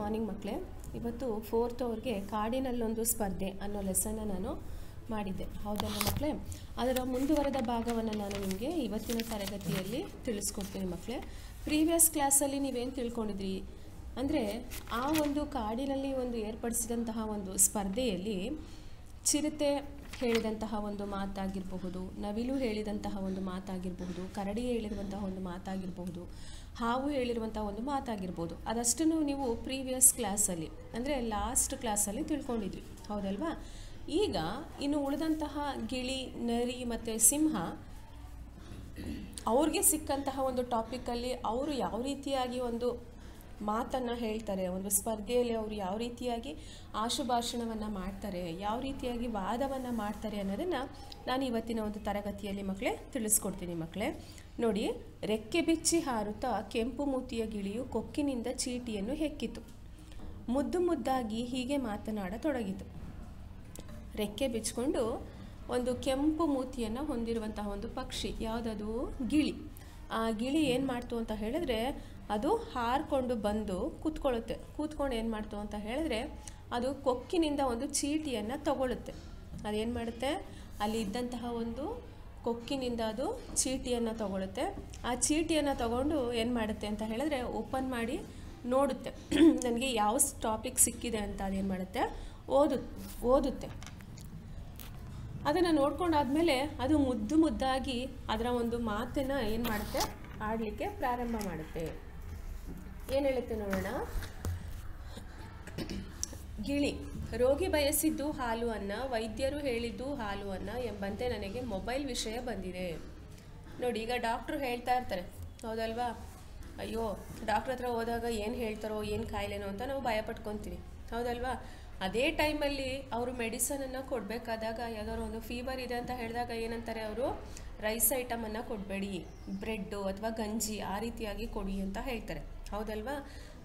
Morning ಮಕ್ಕಳೇ. ಇವತ್ತು 4th ಅವ್ರಿಗೆ ಕಾಡಿನಲ್ಲೊಂದು ಸ್ಪರ್ಧೆ ಅನ್ನೋ ಲೆಸನ್ನ ನಾನು ಮಾಡಿದ್ದೆ, ಹೌದಲ್ಲ ಮಕ್ಕಳೇ? ಅದರ ಮುಂದುವರೆದ ಭಾಗವನ್ನು ನಾನು ನಿಮಗೆ ಇವತ್ತಿನ ತರಗತಿಯಲ್ಲಿ ತಿಳಿಸ್ಕೊಡ್ತೀನಿ ಮಕ್ಕಳೇ. ಪ್ರೀವಿಯಸ್ ಕ್ಲಾಸಲ್ಲಿ ನೀವೇನು ತಿಳ್ಕೊಂಡಿದ್ರಿ ಅಂದರೆ, ಆ ಒಂದು ಕಾಡಿನಲ್ಲಿ ಒಂದು ಏರ್ಪಡಿಸಿದಂತಹ ಒಂದು ಸ್ಪರ್ಧೆಯಲ್ಲಿ ಚಿರತೆ ಹೇಳಿದಂತಹ ಒಂದು ಮಾತಾಗಿರಬಹುದು, ನವಿಲು ಹೇಳಿದಂತಹ ಒಂದು ಮಾತಾಗಿರಬಹುದು, ಕರಡಿ ಹೇಳಿರುವಂತಹ ಒಂದು ಮಾತಾಗಿರಬಹುದು, ಹಾವು ಹೇಳಿರುವಂಥ ಒಂದು ಮಾತಾಗಿರ್ಬೋದು. ಅದಷ್ಟನ್ನು ನೀವು ಪ್ರೀವಿಯಸ್ ಕ್ಲಾಸಲ್ಲಿ ಅಂದರೆ ಲಾಸ್ಟ್ ಕ್ಲಾಸಲ್ಲಿ ತಿಳ್ಕೊಂಡಿದ್ವಿ, ಹೌದಲ್ವಾ? ಈಗ ಇನ್ನು ಉಳಿದಂತಹ ಗಿಳಿ, ನರಿ ಮತ್ತು ಸಿಂಹ ಅವ್ರಿಗೆ ಸಿಕ್ಕಂತಹ ಒಂದು ಟಾಪಿಕಲ್ಲಿ ಅವರು ಯಾವ ರೀತಿಯಾಗಿ ಒಂದು ಮಾತನ್ನು ಹೇಳ್ತಾರೆ, ಒಂದು ಸ್ಪರ್ಧೆಯಲ್ಲಿ ಅವರು ಯಾವ ರೀತಿಯಾಗಿ ಆಶುಭಾಷಣವನ್ನು ಮಾಡ್ತಾರೆ, ಯಾವ ರೀತಿಯಾಗಿ ವಾದವನ್ನು ಮಾಡ್ತಾರೆ ಅನ್ನೋದನ್ನು ನಾನು ಇವತ್ತಿನ ಒಂದು ತರಗತಿಯಲ್ಲಿ ಮಕ್ಕಳೇ ತಿಳಿಸ್ಕೊಡ್ತೀನಿ ಮಕ್ಕಳೇ. ನೋಡಿ, ರೆಕ್ಕೆ ಬಿಚ್ಚಿ ಹಾರುತ್ತಾ ಕೆಂಪು ಮೂತಿಯ ಗಿಳಿಯು ಕೊಕ್ಕಿನಿಂದ ಚೀಟಿಯನ್ನು ಹೆಕ್ಕಿತು. ಮುದ್ದು ಮುದ್ದಾಗಿ ಹೀಗೆ ಮಾತನಾಡತೊಡಗಿತು. ರೆಕ್ಕೆ ಬಿಚ್ಚಿಕೊಂಡು ಒಂದು ಕೆಂಪು ಮೂತಿಯನ್ನು ಹೊಂದಿರುವಂತಹ ಒಂದು ಪಕ್ಷಿ ಯಾವುದದು? ಗಿಳಿ. ಆ ಗಿಳಿ ಏನು ಮಾಡ್ತು ಅಂತ ಹೇಳಿದ್ರೆ, ಅದು ಹಾರಿಕೊಂಡು ಬಂದು ಕೂತ್ಕೊಂಡು ಏನು ಮಾಡ್ತು ಅಂತ ಹೇಳಿದ್ರೆ, ಅದು ಕೊಕ್ಕಿನಿಂದ ಒಂದು ಚೀಟಿಯನ್ನು ತಗೊಳ್ಳುತ್ತೆ. ಅದೇನು ಮಾಡುತ್ತೆ, ಅಲ್ಲಿ ಇದ್ದಂತಹ ಒಂದು ಕೊಕ್ಕಿನಿಂದ ಅದು ಚೀಟಿಯನ್ನು ತಗೊಳುತ್ತೆ. ಆ ಚೀಟಿಯನ್ನು ತಗೊಂಡು ಏನು ಮಾಡುತ್ತೆ ಅಂತ ಹೇಳಿದ್ರೆ, ಓಪನ್ ಮಾಡಿ ನೋಡುತ್ತೆ, ನನಗೆ ಯಾವ ಟಾಪಿಕ್ ಸಿಕ್ಕಿದೆ ಅಂತ ಅದೇನು ಮಾಡುತ್ತೆ, ಓದುತ್ತೆ. ಅದನ್ನು ನೋಡ್ಕೊಂಡಾದ್ಮೇಲೆ ಅದು ಮುದ್ದು ಮುದ್ದಾಗಿ ಅದರ ಒಂದು ಮಾತನ್ನು ಏನು ಮಾಡುತ್ತೆ, ಆಡಲಿಕ್ಕೆ ಪ್ರಾರಂಭ ಮಾಡುತ್ತೆ. ಏನು ಹೇಳುತ್ತೆ ನೋಡೋಣ. ಗಿಳಿ: ರೋಗಿ ಬಯಸಿದ್ದು ಹಾಲು ಅನ್ನ, ವೈದ್ಯರು ಹೇಳಿದ್ದು ಹಾಲು ಅನ್ನ ಎಂಬಂತೆ ನನಗೆ ಮೊಬೈಲ್ ವಿಷಯ ಬಂದಿದೆ. ನೋಡಿ, ಈಗ ಡಾಕ್ಟ್ರು ಹೇಳ್ತಾ ಇರ್ತಾರೆ, ಹೌದಲ್ವಾ? ಅಯ್ಯೋ, ಡಾಕ್ಟ್ರ್ ಹತ್ರ ಹೋದಾಗ ಏನು ಹೇಳ್ತಾರೋ, ಏನು ಕಾಯಿಲೆನೋ ಅಂತ ನಾವು ಭಯ ಪಟ್ಕೊತೀವಿ, ಹೌದಲ್ವಾ? ಅದೇ ಟೈಮಲ್ಲಿ ಅವರು ಮೆಡಿಸನನ್ನು ಕೊಡಬೇಕಾದಾಗ, ಯಾವುದಾದ್ರು ಒಂದು ಫೀವರ್ ಇದೆ ಅಂತ ಹೇಳಿದಾಗ ಏನಂತಾರೆ ಅವರು, ರೈಸ್ ಐಟಮನ್ನು ಕೊಡಬೇಡಿ, ಬ್ರೆಡ್ಡು ಅಥವಾ ಗಂಜಿ ಆ ರೀತಿಯಾಗಿ ಕೊಡಿ ಅಂತ ಹೇಳ್ತಾರೆ, ಹೌದಲ್ವಾ?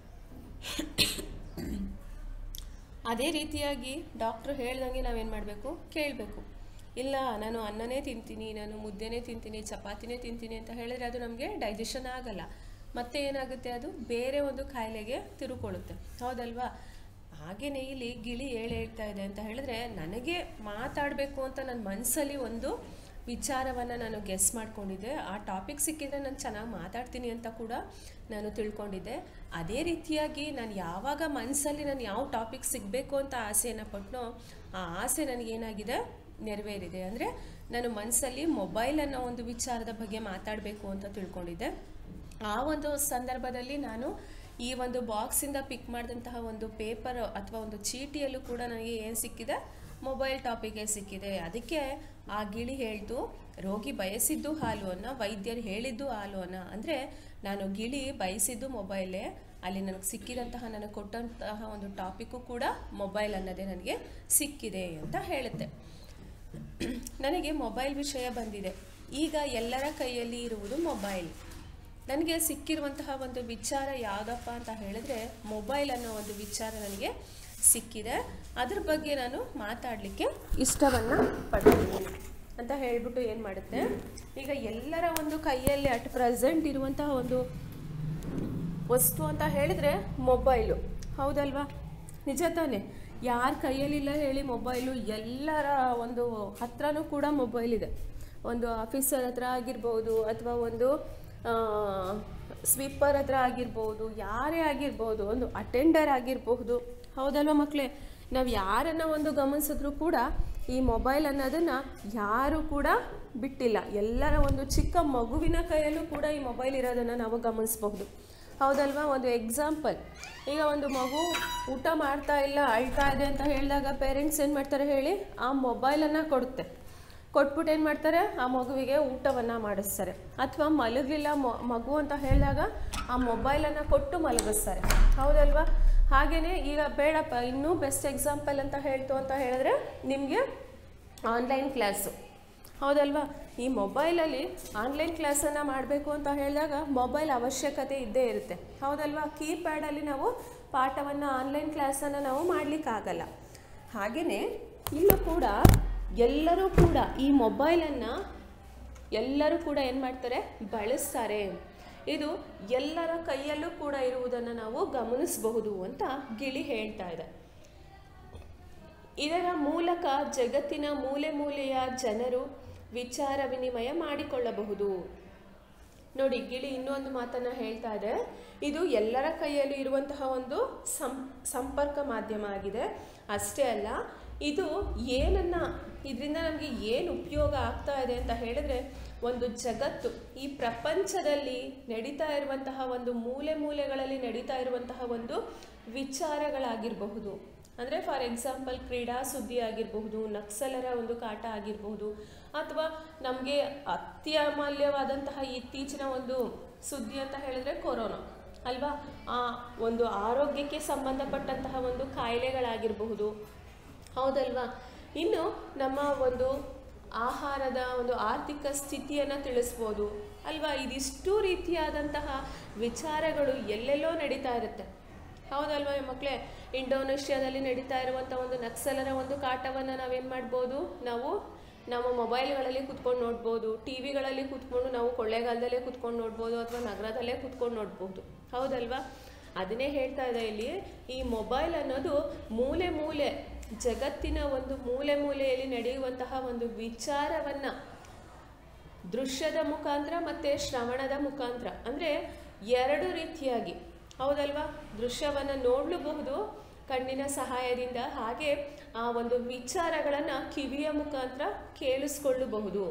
ಅದೇ ರೀತಿಯಾಗಿ ಡಾಕ್ಟ್ರು ಹೇಳ್ದಂಗೆ ನಾವೇನು ಮಾಡಬೇಕು, ಕೇಳಬೇಕು. ಇಲ್ಲ, ನಾನು ಅನ್ನನೇ ತಿಂತೀನಿ, ನಾನು ಮುದ್ದೆನೇ ತಿಂತೀನಿ, ಚಪಾತಿನೇ ತಿಂತೀನಿ ಅಂತ ಹೇಳಿದ್ರೆ ಅದು ನಮಗೆ ಡೈಜೆಷನ್ ಆಗಲ್ಲ. ಮತ್ತೆ ಏನಾಗುತ್ತೆ, ಅದು ಬೇರೆ ಒಂದು ಕಾಯಿಲೆಗೆ ತಿರುಕೊಳ್ಳುತ್ತೆ, ಹೌದಲ್ವಾ? ಹಾಗೆಯೇ ಇಲ್ಲಿ ಗಿಳಿ ಹೇಳ್ತಾ ಇದೆ ಅಂತ ಹೇಳಿದ್ರೆ, ನನಗೆ ಮಾತಾಡಬೇಕು ಅಂತ ನನ್ನ ಮನಸ್ಸಲ್ಲಿ ಒಂದು ವಿಚಾರವನ್ನು ನಾನು ಗೆಸ್ ಮಾಡ್ಕೊಂಡಿದ್ದೆ. ಆ ಟಾಪಿಕ್ ಸಿಕ್ಕಿದ್ರೆ ನಾನು ಚೆನ್ನಾಗಿ ಮಾತಾಡ್ತೀನಿ ಅಂತ ಕೂಡ ನಾನು ತಿಳ್ಕೊಂಡಿದ್ದೆ. ಅದೇ ರೀತಿಯಾಗಿ ನಾನು ಯಾವಾಗ ಮನಸ್ಸಲ್ಲಿ ನಾನು ಯಾವ ಟಾಪಿಕ್ ಸಿಗಬೇಕು ಅಂತ ಆಸೆಯನ್ನು ಪಟ್ಟನೋ, ಆ ಆಸೆ ನನಗೇನಾಗಿದೆ, ನೆರವೇರಿದೆ. ಅಂದರೆ ನಾನು ಮನಸ್ಸಲ್ಲಿ ಮೊಬೈಲ್ ಅನ್ನೋ ಒಂದು ವಿಚಾರದ ಬಗ್ಗೆ ಮಾತಾಡಬೇಕು ಅಂತ ತಿಳ್ಕೊಂಡಿದ್ದೆ. ಆ ಒಂದು ಸಂದರ್ಭದಲ್ಲಿ ನಾನು ಈ ಒಂದು ಬಾಕ್ಸಿಂದ ಪಿಕ್ ಮಾಡಿದಂತಹ ಒಂದು ಪೇಪರ್ ಅಥವಾ ಒಂದು ಚೀಟಿಯಲ್ಲೂ ಕೂಡ ನನಗೆ ಏನು ಸಿಕ್ಕಿದೆ, ಮೊಬೈಲ್ ಟಾಪಿಕೇ ಸಿಕ್ಕಿದೆ. ಅದಕ್ಕೆ ಆ ಗಿಳಿ ಹೇಳ್ತು, ರೋಗಿ ಬಯಸಿದ್ದು ಹಾಲು ಅನ್ನ, ವೈದ್ಯರು ಹೇಳಿದ್ದು ಹಾಲು ಅನ್ನ. ಅಂದರೆ ನಾನು ಗಿಳಿ ಬಯಸಿದ್ದು ಮೊಬೈಲೇ, ಅಲ್ಲಿ ನನಗೆ ಸಿಕ್ಕಿದಂತಹ, ನನಗೆ ಕೊಟ್ಟಂತಹ ಒಂದು ಟಾಪಿಕ್ಕು ಕೂಡ ಮೊಬೈಲ್ ಅನ್ನೋದೇ ನನಗೆ ಸಿಕ್ಕಿದೆ ಅಂತ ಹೇಳುತ್ತೆ. ನನಗೆ ಮೊಬೈಲ್ ವಿಷಯ ಬಂದಿದೆ. ಈಗ ಎಲ್ಲರ ಕೈಯಲ್ಲಿ ಇರುವುದು ಮೊಬೈಲ್. ನನಗೆ ಸಿಕ್ಕಿರುವಂತಹ ಒಂದು ವಿಚಾರ ಯಾವುದಪ್ಪ ಅಂತ ಹೇಳಿದ್ರೆ, ಮೊಬೈಲ್ ಅನ್ನೋ ಒಂದು ವಿಚಾರ ನನಗೆ ಸಿಕ್ಕಿದೆ. ಅದ್ರ ಬಗ್ಗೆ ನಾನು ಮಾತಾಡಲಿಕ್ಕೆ ಇಷ್ಟವನ್ನು ಪಡ್ತೀನಿ ಅಂತ ಹೇಳಿಬಿಟ್ಟು ಏನು ಮಾಡುತ್ತೆ, ಈಗ ಎಲ್ಲರ ಒಂದು ಕೈಯಲ್ಲಿ ಅಟ್ ಪ್ರೆಸೆಂಟ್ ಇರುವಂತಹ ಒಂದು ವಸ್ತು ಅಂತ ಹೇಳಿದ್ರೆ ಮೊಬೈಲು, ಹೌದಲ್ವಾ? ನಿಜ ತಾನೆ? ಯಾರ ಕೈಯಲ್ಲಿಲ್ಲ ಹೇಳಿ ಮೊಬೈಲು? ಎಲ್ಲರ ಒಂದು ಹತ್ರನೂ ಕೂಡ ಮೊಬೈಲ್ ಇದೆ. ಒಂದು ಆಫೀಸರ್ ಹತ್ರ ಆಗಿರ್ಬೋದು, ಅಥವಾ ಒಂದು ಸ್ವೀಪರ್ ಹತ್ರ ಆಗಿರ್ಬೋದು, ಯಾರೇ ಆಗಿರ್ಬೋದು, ಒಂದು ಅಟೆಂಡರ್ ಆಗಿರಬಹುದು, ಹೌದಲ್ವ ಮಕ್ಕಳೇ? ನಾವು ಯಾರನ್ನು ಒಂದು ಗಮನಿಸಿದ್ರೂ ಕೂಡ ಈ ಮೊಬೈಲ್ ಅನ್ನೋದನ್ನು ಯಾರೂ ಕೂಡ ಬಿಟ್ಟಿಲ್ಲ. ಎಲ್ಲರ ಒಂದು ಚಿಕ್ಕ ಮಗುವಿನ ಕೈಯಲ್ಲೂ ಕೂಡ ಈ ಮೊಬೈಲ್ ಇರೋದನ್ನು ನಾವು ಗಮನಿಸಬಹುದು, ಹೌದಲ್ವಾ? ಒಂದು ಎಕ್ಸಾಂಪಲ್, ಈಗ ಒಂದು ಮಗು ಊಟ ಮಾಡ್ತಾ ಇಲ್ಲ, ಅಳ್ತಾ ಇದೆ ಅಂತ ಹೇಳಿದಾಗ ಪೇರೆಂಟ್ಸ್ ಏನು ಮಾಡ್ತಾರೆ ಹೇಳಿ, ಆ ಮೊಬೈಲನ್ನು ಕೊಟ್ಬಿಟ್ಟು ಏನು ಮಾಡ್ತಾರೆ, ಆ ಮಗುವಿಗೆ ಊಟವನ್ನು ಮಾಡಿಸ್ತಾರೆ. ಅಥವಾ ಮಲಗಲಿಲ್ಲ ಮಗು ಅಂತ ಹೇಳಿದಾಗ ಆ ಮೊಬೈಲನ್ನು ಕೊಟ್ಟು ಮಲಗಿಸ್ತಾರೆ, ಹೌದಲ್ವಾ? ಹಾಗೆಯೇ ಈಗ ಬೇಡಪ್ಪ, ಇನ್ನೂ ಬೆಸ್ಟ್ ಎಕ್ಸಾಂಪಲ್ ಅಂತ ಹೇಳಿದ್ರೆ ನಿಮಗೆ ಆನ್ಲೈನ್ ಕ್ಲಾಸು, ಹೌದಲ್ವಾ? ಈ ಮೊಬೈಲಲ್ಲಿ ಆನ್ಲೈನ್ ಕ್ಲಾಸನ್ನು ಮಾಡಬೇಕು ಅಂತ ಹೇಳಿದಾಗ ಮೊಬೈಲ್ ಅವಶ್ಯಕತೆ ಇದ್ದೇ ಇರುತ್ತೆ, ಹೌದಲ್ವಾ? ಕೀಪ್ಯಾಡಲ್ಲಿ ನಾವು ಪಾಠವನ್ನು, ಆನ್ಲೈನ್ ಕ್ಲಾಸನ್ನು ನಾವು ಮಾಡಲಿಕ್ಕಾಗಲ್ಲ. ಹಾಗೆಯೇ ಇಲ್ಲೂ ಕೂಡ ಎಲ್ಲರೂ ಕೂಡ ಈ ಮೊಬೈಲನ್ನು ಎಲ್ಲರೂ ಕೂಡ ಏನು ಮಾಡ್ತಾರೆ, ಬಳಸ್ತಾರೆ. ಇದು ಎಲ್ಲರ ಕೈಯಲ್ಲೂ ಕೂಡ ಇರುವುದನ್ನು ನಾವು ಗಮನಿಸಬಹುದು ಅಂತ ಗಿಳಿ ಹೇಳ್ತಾ ಇದೆ. ಇದರ ಮೂಲಕ ಜಗತ್ತಿನ ಮೂಲೆ ಮೂಲೆಯ ಜನರು ವಿಚಾರ ವಿನಿಮಯ ಮಾಡಿಕೊಳ್ಳಬಹುದು. ನೋಡಿ, ಗಿಳಿ ಇನ್ನೊಂದು ಮಾತನ್ನ ಹೇಳ್ತಾ ಇದೆ, ಇದು ಎಲ್ಲರ ಕೈಯಲ್ಲಿ ಇರುವಂತಹ ಒಂದು ಸಂಪರ್ಕ ಮಾಧ್ಯಮ ಆಗಿದೆ. ಅಷ್ಟೇ ಅಲ್ಲ, ಇದು ಇದರಿಂದ ನಮಗೆ ಏನು ಉಪಯೋಗ ಆಗ್ತಾ ಇದೆ ಅಂತ ಹೇಳಿದ್ರೆ, ಒಂದು ಜಗತ್ತು, ಈ ಪ್ರಪಂಚದಲ್ಲಿ ನಡೀತಾ ಇರುವಂತಹ ಒಂದು ಮೂಲೆ ಮೂಲೆಗಳಲ್ಲಿ ನಡೀತಾ ಇರುವಂತಹ ಒಂದು ವಿಚಾರಗಳಾಗಿರಬಹುದು. ಅಂದರೆ ಫಾರ್ ಎಕ್ಸಾಂಪಲ್ ಕ್ರೀಡಾ ಸುದ್ದಿ ಆಗಿರಬಹುದು, ನಕ್ಸಲರ ಒಂದು ಕಾಟ ಆಗಿರಬಹುದು, ಅಥವಾ ನಮಗೆ ಅತ್ಯಮೂಲ್ಯವಾದಂತಹ ಇತ್ತೀಚಿನ ಒಂದು ಸುದ್ದಿ ಅಂತ ಹೇಳಿದ್ರೆ ಕೊರೋನಾ ಅಲ್ವಾ, ಆ ಒಂದು ಆರೋಗ್ಯಕ್ಕೆ ಸಂಬಂಧಪಟ್ಟಂತಹ ಒಂದು ಕಾಯಿಲೆಗಳಾಗಿರಬಹುದು, ಹೌದಲ್ವಾ. ಇನ್ನು ನಮ್ಮ ಒಂದು ಆಹಾರದ ಒಂದು ಆರ್ಥಿಕ ಸ್ಥಿತಿಯನ್ನು ತಿಳಿಸ್ಬೋದು ಅಲ್ವಾ. ಇದಿಷ್ಟು ರೀತಿಯಾದಂತಹ ವಿಚಾರಗಳು ಎಲ್ಲೆಲ್ಲೋ ನಡೀತಾ ಇರುತ್ತೆ, ಹೌದಲ್ವಾ ಮಕ್ಕಳೇ. ಇಂಡೋನೇಷ್ಯಾದಲ್ಲಿ ನಡೀತಾ ಇರುವಂಥ ಒಂದು ನಕ್ಸಲರ ಒಂದು ಕಾಟವನ್ನು ನಾವೇನು ಮಾಡ್ಬೋದು, ನಾವು ನಮ್ಮ ಮೊಬೈಲ್ಗಳಲ್ಲಿ ಕುತ್ಕೊಂಡು ನೋಡ್ಬೋದು, ಟಿ ವಿಗಳಲ್ಲಿ ಕುತ್ಕೊಂಡು ನಾವು ಕೊಳ್ಳೇಗಾಲದಲ್ಲೇ ಕುತ್ಕೊಂಡು ನೋಡ್ಬೋದು, ಅಥವಾ ನಗರದಲ್ಲೇ ಕುತ್ಕೊಂಡು ನೋಡ್ಬೋದು, ಹೌದಲ್ವಾ. ಅದನ್ನೇ ಹೇಳ್ತಾ ಇದೆ ಇಲ್ಲಿ, ಈ ಮೊಬೈಲ್ ಅನ್ನೋದು ಮೂಲೆ ಜಗತ್ತಿನ ಒಂದು ಮೂಲೆಯಲ್ಲಿ ನಡೆಯುವಂತಹ ಒಂದು ವಿಚಾರವನ್ನು ದೃಶ್ಯದ ಮುಖಾಂತರ ಮತ್ತು ಶ್ರವಣದ ಮುಖಾಂತರ, ಅಂದರೆ ಎರಡು ರೀತಿಯಾಗಿ, ಹೌದಲ್ವಾ. ದೃಶ್ಯವನ್ನು ನೋಡಲೂಬಹುದು ಕಣ್ಣಿನ ಸಹಾಯದಿಂದ, ಹಾಗೆ ಆ ಒಂದು ವಿಚಾರಗಳನ್ನು ಕಿವಿಯ ಮುಖಾಂತರ ಕೇಳಿಸ್ಕೊಳ್ಳಬಹುದು.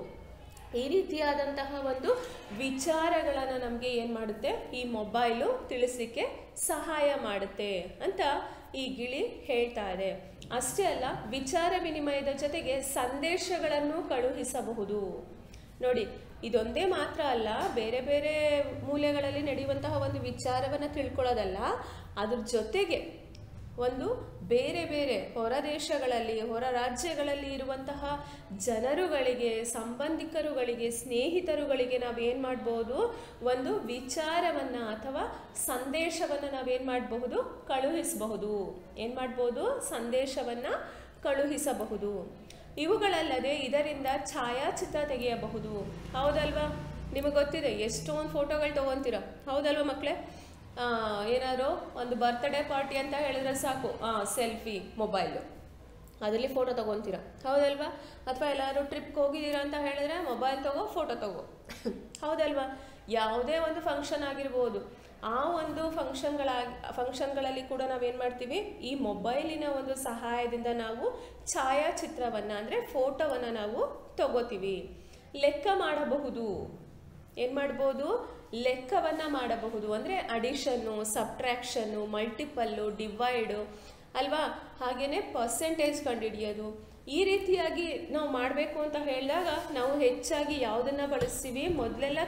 ಈ ರೀತಿಯಾದಂತಹ ಒಂದು ವಿಚಾರಗಳನ್ನು ನಮಗೆ ಏನು ಮಾಡುತ್ತೆ, ಈ ಮೊಬೈಲು ತಿಳಿಸಲಿಕ್ಕೆ ಸಹಾಯ ಮಾಡುತ್ತೆ ಅಂತ ಈ ಗಿಳಿ ಹೇಳ್ತಾ ಇದೆ. ಅಷ್ಟೇ ಅಲ್ಲ, ವಿಚಾರ ವಿನಿಮಯದ ಜೊತೆಗೆ ಸಂದೇಶಗಳನ್ನು ಕಳುಹಿಸಬಹುದು. ನೋಡಿ, ಇದೊಂದೇ ಮಾತ್ರ ಅಲ್ಲ, ಬೇರೆ ಬೇರೆ ಮೂಲೆಗಳಲ್ಲಿ ನಡೆಯುವಂತಹ ಒಂದು ವಿಚಾರವನ್ನು ತಿಳ್ಕೊಳ್ಳೋದಲ್ಲ, ಅದ್ರ ಜೊತೆಗೆ ಒಂದು ಬೇರೆ ಬೇರೆ ಹೊರ ದೇಶಗಳಲ್ಲಿ, ಹೊರ ರಾಜ್ಯಗಳಲ್ಲಿ ಇರುವಂತಹ ಜನರುಗಳಿಗೆ, ಸಂಬಂಧಿಕರುಗಳಿಗೆ, ಸ್ನೇಹಿತರುಗಳಿಗೆ ನಾವೇನು ಮಾಡ್ಬೋದು, ಒಂದು ವಿಚಾರವನ್ನು ಅಥವಾ ಸಂದೇಶವನ್ನು ನಾವೇನು ಮಾಡಬಹುದು, ಕಳುಹಿಸಬಹುದು. ಏನು ಮಾಡ್ಬೋದು, ಸಂದೇಶವನ್ನು ಕಳುಹಿಸಬಹುದು. ಇವುಗಳಲ್ಲದೆ ಇದರಿಂದ ಛಾಯಾಚಿತ್ರ ತೆಗೆಯಬಹುದು, ಹೌದಲ್ವಾ. ನಿಮಗೆ ಗೊತ್ತಿದೆ, ಎಷ್ಟೊಂದು ಫೋಟೋಗಳು ತೊಗೊತೀರ, ಹೌದಲ್ವ ಮಕ್ಕಳೇ. ಏನಾದ್ರು ಒಂದು ಬರ್ತ್ಡೇ ಪಾರ್ಟಿ ಅಂತ ಹೇಳಿದ್ರೆ ಸಾಕು, ಸೆಲ್ಫಿ ಮೊಬೈಲು, ಅದರಲ್ಲಿ ಫೋಟೋ ತೊಗೊತೀರ, ಹೌದಲ್ವಾ. ಅಥವಾ ಎಲ್ಲರೂ ಟ್ರಿಪ್ಗೆ ಹೋಗಿದ್ದೀರಾ ಅಂತ ಹೇಳಿದ್ರೆ ಮೊಬೈಲ್ ತಗೋ, ಫೋಟೋ ತಗೋ, ಹೌದಲ್ವಾ. ಯಾವುದೇ ಒಂದು ಫಂಕ್ಷನ್ ಆಗಿರ್ಬೋದು, ಆ ಒಂದು ಫಂಕ್ಷನ್ಗಳಲ್ಲಿ ಕೂಡ ನಾವೇನು ಮಾಡ್ತೀವಿ, ಈ ಮೊಬೈಲಿನ ಒಂದು ಸಹಾಯದಿಂದ ನಾವು ಛಾಯಾಚಿತ್ರವನ್ನು ಅಂದರೆ ಫೋಟೋವನ್ನು ನಾವು ತಗೋತೀವಿ. ಲೆಕ್ಕ ಮಾಡಬಹುದು, ಏನು ಮಾಡ್ಬೋದು, ಲೆಕ್ಕವನ್ನು ಮಾಡಬಹುದು. ಅಂದರೆ ಅಡಿಷನ್ನು, ಸಬ್ಟ್ರಾಕ್ಷನ್ನು, ಮಲ್ಟಿಪಲ್ಲು, ಡಿವೈಡು ಅಲ್ವಾ, ಹಾಗೆಯೇ ಪರ್ಸೆಂಟೇಜ್ ಕಂಡುಹಿಡಿಯೋದು. ಈ ರೀತಿಯಾಗಿ ನಾವು ಮಾಡಬೇಕು ಅಂತ ಹೇಳಿದಾಗ ನಾವು ಹೆಚ್ಚಾಗಿ ಯಾವುದನ್ನು ಬಳಸ್ತೀವಿ, ಮೊದಲೆಲ್ಲ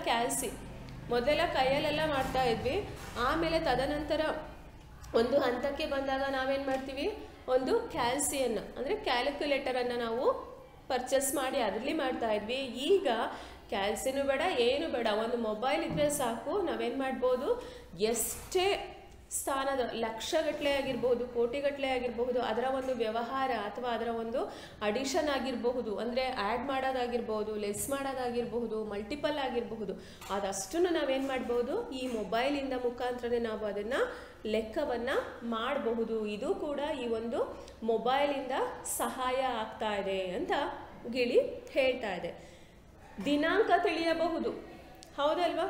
ಮೊದಲೆಲ್ಲ ಕೈಯಲ್ಲೆಲ್ಲ ಮಾಡ್ತಾ ಇದ್ವಿ. ಆಮೇಲೆ ತದನಂತರ ಒಂದು ಹಂತಕ್ಕೆ ಬಂದಾಗ ನಾವೇನು ಮಾಡ್ತೀವಿ, ಒಂದು ಕ್ಯಾಲ್ಸಿಯನ್ನು ಅಂದರೆ ಕ್ಯಾಲ್ಕುಲೇಟರನ್ನು ನಾವು ಪರ್ಚೇಸ್ ಮಾಡಿ ಅದರಲ್ಲಿ ಮಾಡ್ತಾ ಇದ್ವಿ. ಈಗ ಕ್ಯಾಲ್ಸಿನೂ ಬೇಡ, ಏನು ಬೇಡ, ಒಂದು ಮೊಬೈಲ್ ಇದ್ದರೆ ಸಾಕು, ನಾವೇನು ಮಾಡ್ಬೋದು, ಎಷ್ಟೇ ಸ್ಥಾನದ ಲಕ್ಷಗಟ್ಟಲೆ ಆಗಿರ್ಬೋದು, ಕೋಟಿಗಟ್ಟಲೆ ಆಗಿರಬಹುದು, ಅದರ ಒಂದು ವ್ಯವಹಾರ ಅಥವಾ ಅದರ ಒಂದು ಅಡಿಷನ್ ಆಗಿರಬಹುದು, ಅಂದರೆ ಆ್ಯಡ್ ಮಾಡೋದಾಗಿರ್ಬೋದು, ಲೆಸ್ ಮಾಡೋದಾಗಿರಬಹುದು, ಮಲ್ಟಿಪಲ್ ಆಗಿರಬಹುದು, ಅದಷ್ಟನ್ನು ನಾವೇನು ಮಾಡ್ಬೋದು, ಈ ಮೊಬೈಲಿಂದ ಮುಖಾಂತರನೇ ನಾವು ಅದನ್ನು ಲೆಕ್ಕವನ್ನು ಮಾಡಬಹುದು. ಇದು ಕೂಡ ಈ ಒಂದು ಮೊಬೈಲಿಂದ ಸಹಾಯ ಆಗ್ತಾ ಇದೆ ಅಂತ ಗಿಳಿ ಹೇಳ್ತಾ ಇದೆ. ದಿನಾಂಕ ತಿಳಿಯಬಹುದು, ಹೌದಲ್ವಾ,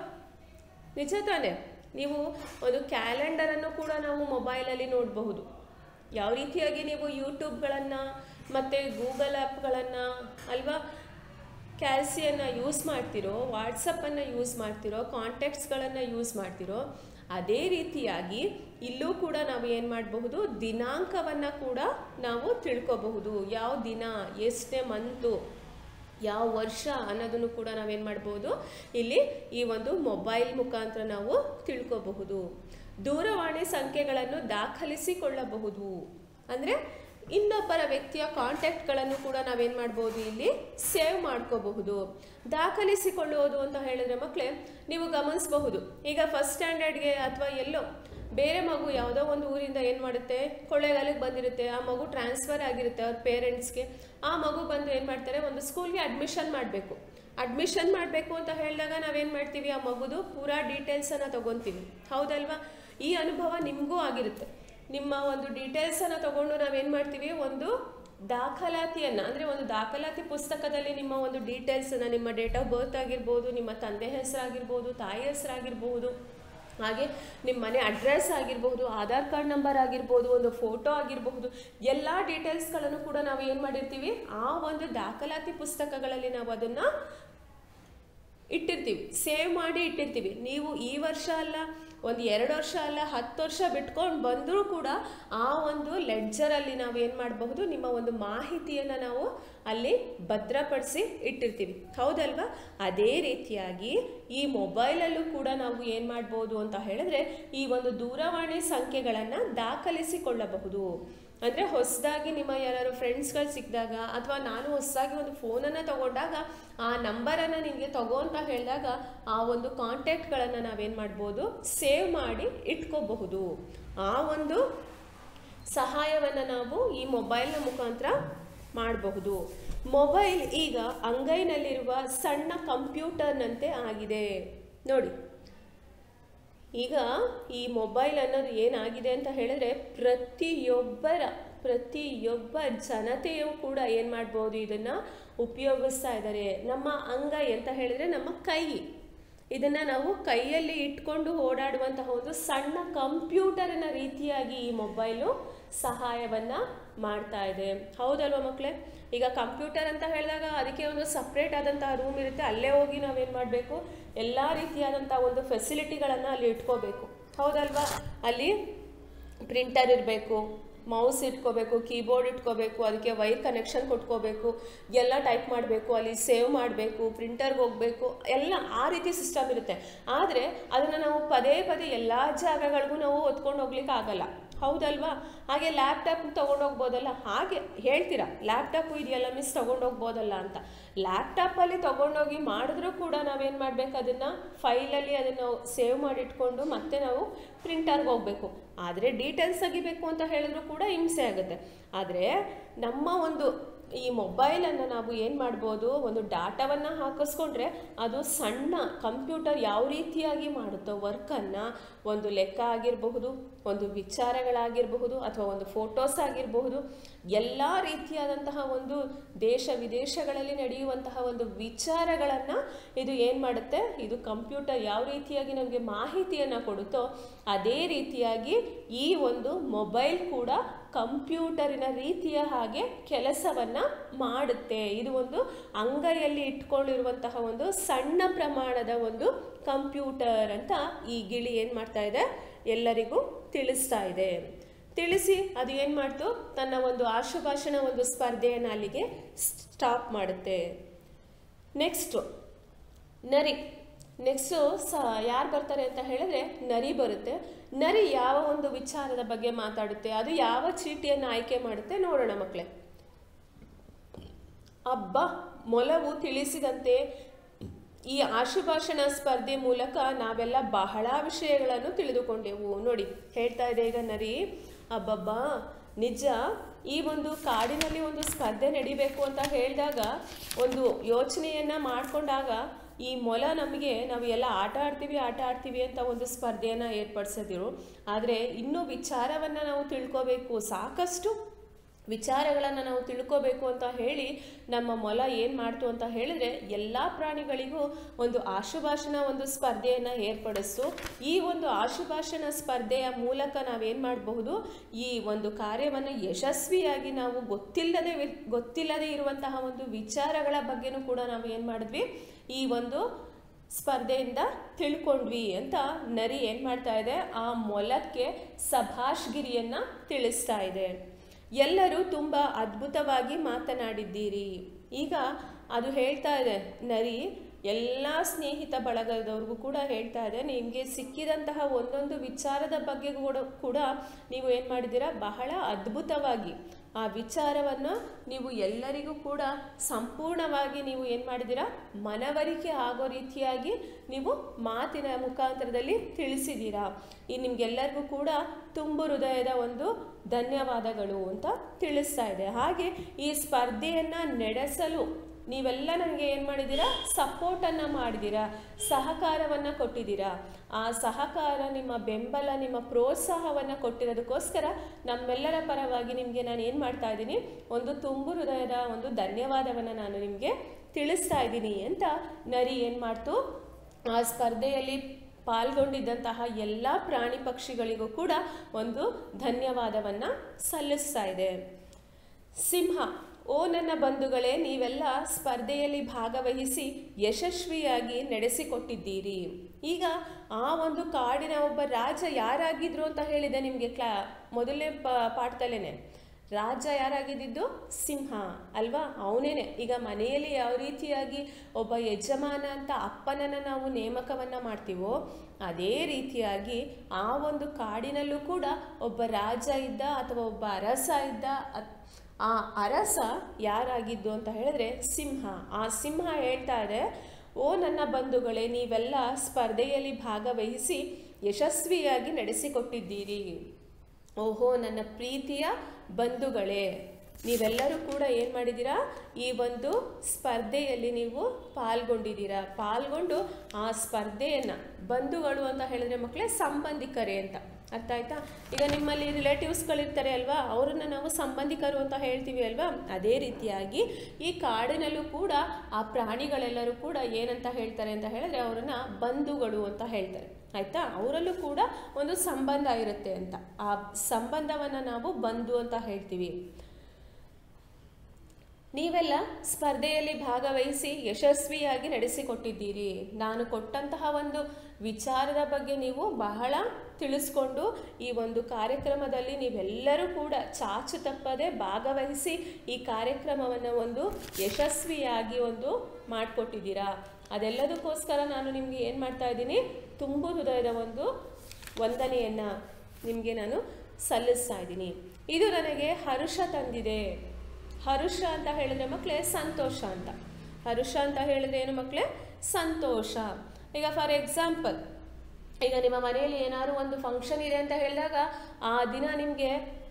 ನಿಜ ತಾನೆ. ನೀವು ಒಂದು ಕ್ಯಾಲೆಂಡರನ್ನು ಕೂಡ ನಾವು ಮೊಬೈಲಲ್ಲಿ ನೋಡಬಹುದು. ಯಾವ ರೀತಿಯಾಗಿ ನೀವು ಯೂಟ್ಯೂಬ್ಗಳನ್ನು ಮತ್ತು ಗೂಗಲ್ ಆ್ಯಪ್ಗಳನ್ನು ಅಲ್ವಾ, ಕ್ಯಾಲ್ಸಿಯನ್ನು ಯೂಸ್ ಮಾಡ್ತಿರೋ, ವಾಟ್ಸಪ್ಪನ್ನು ಯೂಸ್ ಮಾಡ್ತಿರೋ, ಕಾಂಟ್ಯಾಕ್ಟ್ಸ್ಗಳನ್ನು ಯೂಸ್ ಮಾಡ್ತಿರೋ, ಅದೇ ರೀತಿಯಾಗಿ ಇಲ್ಲೂ ಕೂಡ ನಾವು ಏನು ಮಾಡಬಹುದು, ದಿನಾಂಕವನ್ನು ಕೂಡ ನಾವು ತಿಳ್ಕೊಬಹುದು. ಯಾವ ದಿನ, ಎಷ್ಟನೇ ಮಂತು, ಯಾವ ವರ್ಷ ಅನ್ನೋದನ್ನು ಕೂಡ ನಾವೇನು ಮಾಡ್ಬೋದು, ಇಲ್ಲಿ ಈ ಒಂದು ಮೊಬೈಲ್ ಮುಖಾಂತರ ನಾವು ತಿಳ್ಕೊಬಹುದು. ದೂರವಾಣಿ ಸಂಖ್ಯೆಗಳನ್ನು ದಾಖಲಿಸಿಕೊಳ್ಳಬಹುದು, ಅಂದರೆ ಇನ್ನೊಬ್ಬರ ವ್ಯಕ್ತಿಯ ಕಾಂಟ್ಯಾಕ್ಟ್ಗಳನ್ನು ಕೂಡ ನಾವೇನು ಮಾಡ್ಬೋದು, ಇಲ್ಲಿ ಸೇವ್ ಮಾಡ್ಕೋಬಹುದು. ದಾಖಲಿಸಿಕೊಳ್ಳುವುದು ಅಂತ ಹೇಳಿದ್ರೆ ಮಕ್ಕಳೇ, ನೀವು ಗಮನಿಸಬಹುದು, ಈಗ ಫಸ್ಟ್ ಸ್ಟ್ಯಾಂಡರ್ಡ್ಗೆ ಅಥವಾ ಎಲ್ಲೋ ಬೇರೆ ಮಗು ಯಾವುದೋ ಒಂದು ಊರಿಂದ ಏನು ಮಾಡುತ್ತೆ, ಕೊಳ್ಳೇಗಾಲಕ್ಕೆ ಬಂದಿರುತ್ತೆ, ಆ ಮಗು ಟ್ರಾನ್ಸ್ಫರ್ ಆಗಿರುತ್ತೆ ಅವ್ರ ಪೇರೆಂಟ್ಸ್ಗೆ. ಆ ಮಗು ಬಂದು ಏನು ಮಾಡ್ತಾರೆ, ಒಂದು ಸ್ಕೂಲ್ಗೆ ಅಡ್ಮಿಷನ್ ಮಾಡಬೇಕು. ಅಡ್ಮಿಷನ್ ಮಾಡಬೇಕು ಅಂತ ಹೇಳಿದಾಗ ನಾವೇನು ಮಾಡ್ತೀವಿ, ಆ ಮಗುದು ಪೂರಾ ಡೀಟೇಲ್ಸನ್ನು ತೊಗೊತೀವಿ, ಹೌದಲ್ವಾ? ಈ ಅನುಭವ ನಿಮಗೂ ಆಗಿರುತ್ತೆ. ನಿಮ್ಮ ಒಂದು ಡೀಟೇಲ್ಸನ್ನು ತೊಗೊಂಡು ನಾವೇನು ಮಾಡ್ತೀವಿ, ಒಂದು ದಾಖಲಾತಿಯನ್ನು, ಅಂದರೆ ಒಂದು ದಾಖಲಾತಿ ಪುಸ್ತಕದಲ್ಲಿ ನಿಮ್ಮ ಒಂದು ಡೀಟೇಲ್ಸನ್ನು, ನಿಮ್ಮ ಡೇಟ್ ಆಫ್ ಬರ್ತ್ ಆಗಿರ್ಬೋದು, ನಿಮ್ಮ ತಂದೆ ಹೆಸರಾಗಿರ್ಬೋದು, ತಾಯಿ ಹೆಸರಾಗಿರ್ಬೋದು, ಹಾಗೆ ನಿಮ್ಮ ಮನೆ ಅಡ್ರೆಸ್ ಆಗಿರ್ಬೋದು, ಆಧಾರ್ ಕಾರ್ಡ್ ನಂಬರ್ ಆಗಿರ್ಬೋದು, ಒಂದು ಫೋಟೋ ಆಗಿರಬಹುದು, ಎಲ್ಲ ಡೀಟೇಲ್ಸ್ಗಳನ್ನು ಕೂಡ ನಾವು ಏನು ಮಾಡಿರ್ತೀವಿ, ಆ ಒಂದು ದಾಖಲಾತಿ ಪುಸ್ತಕಗಳಲ್ಲಿ ನಾವು ಅದನ್ನು ಇಟ್ಟಿರ್ತೀವಿ, ಸೇವ್ ಮಾಡಿ ಇಟ್ಟಿರ್ತೀವಿ. ನೀವು ಈ ವರ್ಷ ಅಲ್ಲ, ಒಂದು 2 ವರ್ಷ ಅಲ್ಲ, 10 ವರ್ಷ ಬಿಟ್ಕೊಂಡು ಬಂದರೂ ಕೂಡ ಆ ಒಂದು ಲೆಡ್ಜರಲ್ಲಿ ನಾವು ಏನು ಮಾಡಬಹುದು, ನಿಮ್ಮ ಒಂದು ಮಾಹಿತಿಯನ್ನು ನಾವು ಅಲ್ಲಿ ಭದ್ರಪಡಿಸಿ ಇಟ್ಟಿರ್ತೀವಿ, ಹೌದಲ್ವಾ? ಅದೇ ರೀತಿಯಾಗಿ ಈ ಮೊಬೈಲಲ್ಲೂ ಕೂಡ ನಾವು ಏನು ಮಾಡ್ಬೋದು ಅಂತ ಹೇಳಿದ್ರೆ, ಈ ಒಂದು ದೂರವಾಣಿ ಸಂಖ್ಯೆಗಳನ್ನು ದಾಖಲಿಸಿಕೊಳ್ಳಬಹುದು. ಅಂದರೆ ಹೊಸದಾಗಿ ನಿಮ್ಮ ಯಾರು ಫ್ರೆಂಡ್ಸ್ಗಳು ಸಿಕ್ಕಿದಾಗ, ಅಥವಾ ನಾನು ಹೊಸದಾಗಿ ಒಂದು ಫೋನನ್ನು ತಗೊಂಡಾಗ ಆ ನಂಬರನ್ನು ನಿಮಗೆ ತಗೋ ಅಂತ ಹೇಳಿದಾಗ ಆ ಒಂದು ಕಾಂಟ್ಯಾಕ್ಟ್ಗಳನ್ನು ನಾವೇನು ಮಾಡ್ಬೋದು, ಸೇವ್ ಮಾಡಿ ಇಟ್ಕೋಬಹುದು. ಆ ಒಂದು ಸಹಾಯವನ್ನು ನಾವು ಈ ಮೊಬೈಲ್ನ ಮುಖಾಂತರ ಮಾಡಬಹುದು. ಮೊಬೈಲ್ ಈಗ ಅಂಗೈನಲ್ಲಿರುವ ಸಣ್ಣ ಕಂಪ್ಯೂಟರ್ನಂತೆ ಆಗಿದೆ ನೋಡಿ. ಈಗ ಈ ಮೊಬೈಲ್ ಅನ್ನೋದು ಏನಾಗಿದೆ ಅಂತ ಹೇಳಿದ್ರೆ, ಪ್ರತಿಯೊಬ್ಬ ಜನತೆಯೂ ಕೂಡ ಏನು ಮಾಡ್ಬೋದು, ಇದನ್ನು ಉಪಯೋಗಿಸ್ತಾ ಇದ್ದಾರೆ. ನಮ್ಮ ಅಂಗೈ ಅಂತ ಹೇಳಿದ್ರೆ ನಮ್ಮ ಕೈ, ಇದನ್ನು ನಾವು ಕೈಯಲ್ಲಿ ಇಟ್ಕೊಂಡು ಓಡಾಡುವಂತಹ ಒಂದು ಸಣ್ಣ ಕಂಪ್ಯೂಟರಿನ ರೀತಿಯಾಗಿ ಈ ಮೊಬೈಲು ಸಹಾಯವನ್ನು ಮಾಡ್ತಾ ಇದೆ, ಹೌದಲ್ವ ಮಕ್ಕಳೇ? ಈಗ ಕಂಪ್ಯೂಟರ್ ಅಂತ ಹೇಳಿದಾಗ ಅದಕ್ಕೆ ಒಂದು ಸಪ್ರೇಟ್ ಆದಂತಹ ರೂಮ್ ಇರುತ್ತೆ, ಅಲ್ಲೇ ಹೋಗಿ ನಾವೇನು ಮಾಡಬೇಕು, ಎಲ್ಲ ರೀತಿಯಾದಂಥ ಒಂದು ಫೆಸಿಲಿಟಿಗಳನ್ನು ಅಲ್ಲಿ ಇಟ್ಕೋಬೇಕು, ಹೌದಲ್ವಾ? ಅಲ್ಲಿ ಪ್ರಿಂಟರ್ ಇರಬೇಕು, ಮೌಸ್ ಇಟ್ಕೋಬೇಕು, ಕೀಬೋರ್ಡ್ ಇಟ್ಕೋಬೇಕು, ಅದಕ್ಕೆ ವೈರ್ ಕನೆಕ್ಷನ್ ಕೊಟ್ಕೋಬೇಕು, ಎಲ್ಲ ಟೈಪ್ ಮಾಡಬೇಕು, ಅಲ್ಲಿ ಸೇವ್ ಮಾಡಬೇಕು, ಪ್ರಿಂಟರ್ಗೆ ಹೋಗಬೇಕು, ಎಲ್ಲ ಆ ರೀತಿ ಸಿಸ್ಟಮ್ ಇರುತ್ತೆ. ಆದರೆ ಅದನ್ನು ನಾವು ಪದೇ ಪದೇ ಎಲ್ಲ ಜಾಗಗಳಿಗೂ ನಾವು ಹೊತ್ಕೊಂಡು ಹೋಗ್ಲಿಕ್ಕೆ ಆಗಲ್ಲ, ಹೌದಲ್ವಾ? ಹಾಗೆ ಲ್ಯಾಪ್ಟಾಪ್ ತೊಗೊಂಡೋಗ್ಬೋದಲ್ಲ, ಹಾಗೆ ಹೇಳ್ತೀರಾ ಲ್ಯಾಪ್ಟಾಪು ಇದೆಯಲ್ಲ ಮಿಸ್ ತೊಗೊಂಡೋಗ್ಬೋದಲ್ಲ ಅಂತ. ಲ್ಯಾಪ್ಟಾಪಲ್ಲಿ ತೊಗೊಂಡೋಗಿ ಮಾಡಿದ್ರೂ ಕೂಡ ನಾವೇನು ಮಾಡಬೇಕು, ಅದನ್ನು ಫೈಲಲ್ಲಿ ಅದನ್ನು ಸೇವ್ ಮಾಡಿಟ್ಕೊಂಡು ಮತ್ತೆ ನಾವು ಪ್ರಿಂಟರ್ಗೆ ಹೋಗಬೇಕು. ಆದರೆ ಡೀಟೇಲ್ಸ್ ತೆಗಿಬೇಕು ಅಂತ ಹೇಳಿದ್ರು ಕೂಡ ಹಿಂಸೆ ಆಗುತ್ತೆ. ಆದರೆ ನಮ್ಮ ಒಂದು ಈ ಮೊಬೈಲನ್ನು ನಾವು ಏನು ಮಾಡ್ಬೋದು, ಒಂದು ಡಾಟಾವನ್ನು ಹಾಕಿಸ್ಕೊಂಡ್ರೆ ಅದು ಸಣ್ಣ ಕಂಪ್ಯೂಟರ್ ಯಾವ ರೀತಿಯಾಗಿ ಮಾಡುತ್ತೋ ವರ್ಕನ್ನು, ಒಂದು ಲೆಕ್ಕ ಆಗಿರಬಹುದು, ಒಂದು ವಿಚಾರಗಳಾಗಿರಬಹುದು, ಅಥವಾ ಒಂದು ಫೋಟೋಸ್ ಆಗಿರಬಹುದು, ಎಲ್ಲ ರೀತಿಯಾದಂತಹ ಒಂದು ದೇಶ ವಿದೇಶಗಳಲ್ಲಿ ನಡೆಯುವಂತಹ ಒಂದು ವಿಚಾರಗಳನ್ನು ಇದು ಏನು ಮಾಡುತ್ತೆ, ಇದು ಕಂಪ್ಯೂಟರ್ ಯಾವ ರೀತಿಯಾಗಿ ನಮಗೆ ಮಾಹಿತಿಯನ್ನು ಕೊಡುತ್ತೋ ಅದೇ ರೀತಿಯಾಗಿ ಈ ಒಂದು ಮೊಬೈಲ್ ಕೂಡ ಕಂಪ್ಯೂಟರಿನ ರೀತಿಯ ಹಾಗೆ ಕೆಲಸವನ್ನು ಮಾಡುತ್ತೆ. ಇದು ಒಂದು ಅಂಗೈಯಲ್ಲಿ ಇಟ್ಕೊಂಡಿರುವಂತಹ ಒಂದು ಸಣ್ಣ ಪ್ರಮಾಣದ ಒಂದು ಕಂಪ್ಯೂಟರ್ ಅಂತ ಈ ಗಿಳಿ ಏನು ಮಾಡ್ತಾ ಇದೆ, ಎಲ್ಲರಿಗೂ ತಿಳಿಸ್ತಾ ಇದೆ. ತಿಳಿಸಿ ಅದು ಏನು ಮಾಡ್ತು, ತನ್ನ ಒಂದು ಆಶುಭಾಷಣ ಒಂದು ಸ್ಪರ್ಧೆಯನ್ನು ಅಲ್ಲಿಗೆ ಸ್ಟಾಪ್ ಮಾಡುತ್ತೆ. ನೆಕ್ಸ್ಟು ನರಿ. ನೆಕ್ಸ್ಟು ಯಾರು ಬರ್ತಾರೆ ಅಂತ ಹೇಳಿದ್ರೆ ನರಿ ಬರುತ್ತೆ. ನರಿ ಯಾವ ಒಂದು ವಿಚಾರದ ಬಗ್ಗೆ ಮಾತಾಡುತ್ತೆ, ಅದು ಯಾವ ಚೀಟಿಯನ್ನು ಆಯ್ಕೆ ಮಾಡುತ್ತೆ ನೋಡೋಣ ಮಕ್ಕಳೇ. ಮೊಲವು ತಿಳಿಸಿದಂತೆ ಈ ಆಶುಭಾಷಣ ಸ್ಪರ್ಧೆ ಮೂಲಕ ನಾವೆಲ್ಲ ಬಹಳ ವಿಷಯಗಳನ್ನು ತಿಳಿದುಕೊಂಡೆವು. ನೋಡಿ ಹೇಳ್ತಾ ಇದೆ ಈಗ ನರಿ, ನಿಜ ಈ ಒಂದು ಕಾಡಿನಲ್ಲಿ ಒಂದು ಸ್ಪರ್ಧೆ ನಡಿಬೇಕು ಅಂತ ಹೇಳಿದಾಗ ಒಂದು ಯೋಚನೆಯನ್ನು ಮಾಡಿಕೊಂಡಾಗ ಈ ಮೊಲ ನಮಗೆ ನಾವು ಎಲ್ಲ ಆಟ ಆಡ್ತೀವಿ ಅಂತ ಒಂದು ಸ್ಪರ್ಧೆಯನ್ನು ಏರ್ಪಡಿಸಿದ್ರು. ಆದರೆ ಇನ್ನೂ ವಿಚಾರವನ್ನು ನಾವು ತಿಳ್ಕೋಬೇಕು, ಸಾಕಷ್ಟು ವಿಚಾರಗಳನ್ನು ನಾವು ತಿಳ್ಕೋಬೇಕು ಅಂತ ಹೇಳಿ ನಮ್ಮ ಮೊಲ ಏನು ಮಾಡ್ತು ಅಂತ ಹೇಳಿದ್ರೆ ಎಲ್ಲ ಪ್ರಾಣಿಗಳಿಗೂ ಒಂದು ಆಶುಭಾಷಣ ಒಂದು ಸ್ಪರ್ಧೆಯನ್ನು ಏರ್ಪಡಿಸ್ತು. ಈ ಒಂದು ಆಶುಭಾಷಣ ಸ್ಪರ್ಧೆಯ ಮೂಲಕ ನಾವೇನು ಮಾಡಬಹುದು, ಈ ಒಂದು ಕಾರ್ಯವನ್ನು ಯಶಸ್ವಿಯಾಗಿ ನಾವು ಗೊತ್ತಿಲ್ಲದೆ ಇರುವಂತಹ ಒಂದು ವಿಚಾರಗಳ ಬಗ್ಗೆನೂ ಕೂಡ ನಾವು ಏನು ಮಾಡಿದ್ವಿ, ಈ ಒಂದು ಸ್ಪರ್ಧೆಯಿಂದ ತಿಳ್ಕೊಂಡ್ವಿ ಅಂತ ನರಿ ಏನು ಮಾಡ್ತಾ ಇದೆ, ಆ ಮೊಲಕ್ಕೆ ಶಭಾಷ್ಗಿರಿಯನ್ನು ತಿಳಿಸ್ತಾ ಇದೆ. ಎಲ್ಲರೂ ತುಂಬ ಅದ್ಭುತವಾಗಿ ಮಾತನಾಡಿದ್ದೀರಿ. ಈಗ ಅದು ಹೇಳ್ತಾ ಇದೆ ನರಿ, ಎಲ್ಲ ಸ್ನೇಹಿತ ಬಳಗದವ್ರಿಗೂ ಕೂಡ ಹೇಳ್ತಾ ಇದೆ, ನಿಮಗೆ ಸಿಕ್ಕಿದಂತಹ ಒಂದೊಂದು ವಿಚಾರದ ಬಗ್ಗೆ ಕೂಡ ನೀವು ಏನು ಮಾಡಿದ್ದೀರಾ, ಬಹಳ ಅದ್ಭುತವಾಗಿ ಆ ವಿಚಾರವನ್ನು ನೀವು ಎಲ್ಲರಿಗೂ ಕೂಡ ಸಂಪೂರ್ಣವಾಗಿ ನೀವು ಏನು ಮಾಡಿದ್ದೀರಾ, ಮನವರಿಕೆ ಆಗೋ ರೀತಿಯಾಗಿ ನೀವು ಮಾತಿನ ಮುಖಾಂತರದಲ್ಲಿ ತಿಳಿಸಿದ್ದೀರಾ. ಈ ನಿಮಗೆಲ್ಲರಿಗೂ ಕೂಡ ತುಂಬು ಹೃದಯದ ಒಂದು ಧನ್ಯವಾದಗಳು ಅಂತ ತಿಳಿಸ್ತಾ ಇದೆ. ಹಾಗೆ ಈ ಸ್ಪರ್ಧೆಯನ್ನು ನಡೆಸಲು ನೀವೆಲ್ಲ ನನಗೆ ಏನು ಮಾಡಿದ್ದೀರಾ, ಸಪೋರ್ಟನ್ನು ಮಾಡಿದ್ದೀರಾ, ಸಹಕಾರವನ್ನು ಕೊಟ್ಟಿದ್ದೀರಾ. ಆ ಸಹಕಾರ, ನಿಮ್ಮ ಬೆಂಬಲ, ನಿಮ್ಮ ಪ್ರೋತ್ಸಾಹವನ್ನು ಕೊಟ್ಟಿರೋದಕ್ಕೋಸ್ಕರ ನಮ್ಮೆಲ್ಲರ ಪರವಾಗಿ ನಿಮಗೆ ನಾನು ಏನು ಮಾಡ್ತಾ ಇದ್ದೀನಿ, ಒಂದು ತುಂಬು ಹೃದಯದ ಒಂದು ಧನ್ಯವಾದವನ್ನು ನಾನು ನಿಮಗೆ ತಿಳಿಸ್ತಾ ಇದ್ದೀನಿ ಅಂತ ನರಿ ಏನು ಮಾಡ್ತು, ಆ ಸ್ಪರ್ಧೆಯಲ್ಲಿ ಪಾಲ್ಗೊಂಡಿದ್ದಂತಹ ಎಲ್ಲ ಪ್ರಾಣಿ ಪಕ್ಷಿಗಳಿಗೂ ಕೂಡ ಒಂದು ಧನ್ಯವಾದವನ್ನು ಸಲ್ಲಿಸ್ತಾ ಇದೆ. ಸಿಂಹ, ಓ ನನ್ನ ಬಂಧುಗಳೇ, ನೀವೆಲ್ಲ ಸ್ಪರ್ಧೆಯಲ್ಲಿ ಭಾಗವಹಿಸಿ ಯಶಸ್ವಿಯಾಗಿ ನಡೆಸಿಕೊಟ್ಟಿದ್ದೀರಿ. ಈಗ ಆ ಒಂದು ಕಾಡಿನ ಒಬ್ಬ ರಾಜ ಯಾರಾಗಿದ್ರು ಅಂತ ಹೇಳಿದೆ ನಿಮಗೆ ಮೊದಲನೇ ಪಾಠದಲ್ಲೇನೆ. ರಾಜ ಯಾರಾಗಿದ್ದು, ಸಿಂಹ ಅಲ್ವಾ, ಅವನೇನೆ. ಈಗ ಮನೆಯಲ್ಲಿ ಯಾವ ರೀತಿಯಾಗಿ ಒಬ್ಬ ಯಜಮಾನ ಅಂತ ಅಪ್ಪನನ್ನು ನಾವು ನೇಮಕವನ್ನು ಮಾಡ್ತೀವೋ, ಅದೇ ರೀತಿಯಾಗಿ ಆ ಒಂದು ಕಾಡಿನಲ್ಲೂ ಕೂಡ ಒಬ್ಬ ರಾಜ ಇದ್ದ ಅಥವಾ ಒಬ್ಬ ಅರಸ ಇದ್ದ. ಆ ಅರಸ ಯಾರಾಗಿದ್ದು ಅಂತ ಹೇಳಿದ್ರೆ ಸಿಂಹ. ಆ ಸಿಂಹ ಹೇಳ್ತಾ ಇದೆ, ಓ ನನ್ನ ಬಂಧುಗಳೇ, ನೀವೆಲ್ಲ ಸ್ಪರ್ಧೆಯಲ್ಲಿ ಭಾಗವಹಿಸಿ ಯಶಸ್ವಿಯಾಗಿ ನಡೆಸಿಕೊಟ್ಟಿದ್ದೀರಿ. ಓಹೋ ನನ್ನ ಪ್ರೀತಿಯ ಬಂಧುಗಳೇ, ನೀವೆಲ್ಲರೂ ಕೂಡ ಏನು ಮಾಡಿದ್ದೀರಾ, ಈ ಒಂದು ಸ್ಪರ್ಧೆಯಲ್ಲಿ ನೀವು ಪಾಲ್ಗೊಂಡು ಆ ಸ್ಪರ್ಧೆಯನ್ನು, ಬಂಧುಗಳು ಅಂತ ಹೇಳಿದ್ರೆ ಮಕ್ಕಳೇ ಸಂಬಂಧಿಕರೇ ಅಂತ ಅರ್ಥ ಆಯ್ತಾ. ಈಗ ನಿಮ್ಮಲ್ಲಿ ರಿಲೇಟಿವ್ಸ್ಗಳಿರ್ತಾರೆ ಅಲ್ವಾ, ಅವರನ್ನು ನಾವು ಸಂಬಂಧಿಕರು ಅಂತ ಹೇಳ್ತೀವಿ ಅಲ್ವಾ. ಅದೇ ರೀತಿಯಾಗಿ ಈ ಕಾಡಿನಲ್ಲೂ ಕೂಡ ಆ ಪ್ರಾಣಿಗಳೆಲ್ಲರೂ ಕೂಡ ಏನಂತ ಹೇಳ್ತಾರೆ ಅಂತ ಹೇಳಿದ್ರೆ ಅವರನ್ನು ಬಂಧುಗಳು ಅಂತ ಹೇಳ್ತಾರೆ ಆಯಿತಾ. ಅವರಲ್ಲೂ ಕೂಡ ಒಂದು ಸಂಬಂಧ ಇರುತ್ತೆ ಅಂತ, ಆ ಸಂಬಂಧವನ್ನು ನಾವು ಬಂಧು ಅಂತ ಹೇಳ್ತೀವಿ. ನೀವೆಲ್ಲ ಸ್ಪರ್ಧೆಯಲ್ಲಿ ಭಾಗವಹಿಸಿ ಯಶಸ್ವಿಯಾಗಿ ನಡೆಸಿಕೊಟ್ಟಿದ್ದೀರಿ. ನಾನು ಕೊಟ್ಟಂತಹ ಒಂದು ವಿಚಾರದ ಬಗ್ಗೆ ನೀವು ಬಹಳ ತಿಳಿಸ್ಕೊಂಡು ಈ ಒಂದು ಕಾರ್ಯಕ್ರಮದಲ್ಲಿ ನೀವೆಲ್ಲರೂ ಕೂಡ ಚಾಚು ತಪ್ಪದೆ ಭಾಗವಹಿಸಿ ಈ ಕಾರ್ಯಕ್ರಮವನ್ನು ಒಂದು ಯಶಸ್ವಿಯಾಗಿ ಒಂದು ಮಾಡಿಕೊಟ್ಟಿದ್ದೀರಾ. ಅದೆಲ್ಲದಕ್ಕೋಸ್ಕರ ನಾನು ನಿಮಗೆ ಏನು ಮಾಡ್ತಾ ಇದ್ದೀನಿ, ತುಂಬು ಹೃದಯದ ಒಂದು ವಂದನೆಯನ್ನು ನಿಮಗೆ ನಾನು ಸಲ್ಲಿಸ್ತಾ ಇದ್ದೀನಿ. ಇದು ನನಗೆ ಹರ್ಷ ತಂದಿದೆ. ಹರ್ಷ ಅಂತ ಹೇಳಿದ್ರೆ ಮಕ್ಕಳೇ ಸಂತೋಷ ಅಂತ. ಹರ್ಷ ಅಂತ ಹೇಳಿದ್ರೆ ಏನು ಮಕ್ಕಳೇ, ಸಂತೋಷ. ಈಗ ಫಾರ್ ಎಕ್ಸಾಂಪಲ್, ಈಗ ನಿಮ್ಮ ಮನೆಯಲ್ಲಿ ಏನಾದ್ರು ಒಂದು ಫಂಕ್ಷನ್ ಇದೆ ಅಂತ ಹೇಳಿದಾಗ ಆ ದಿನ ನಿಮಗೆ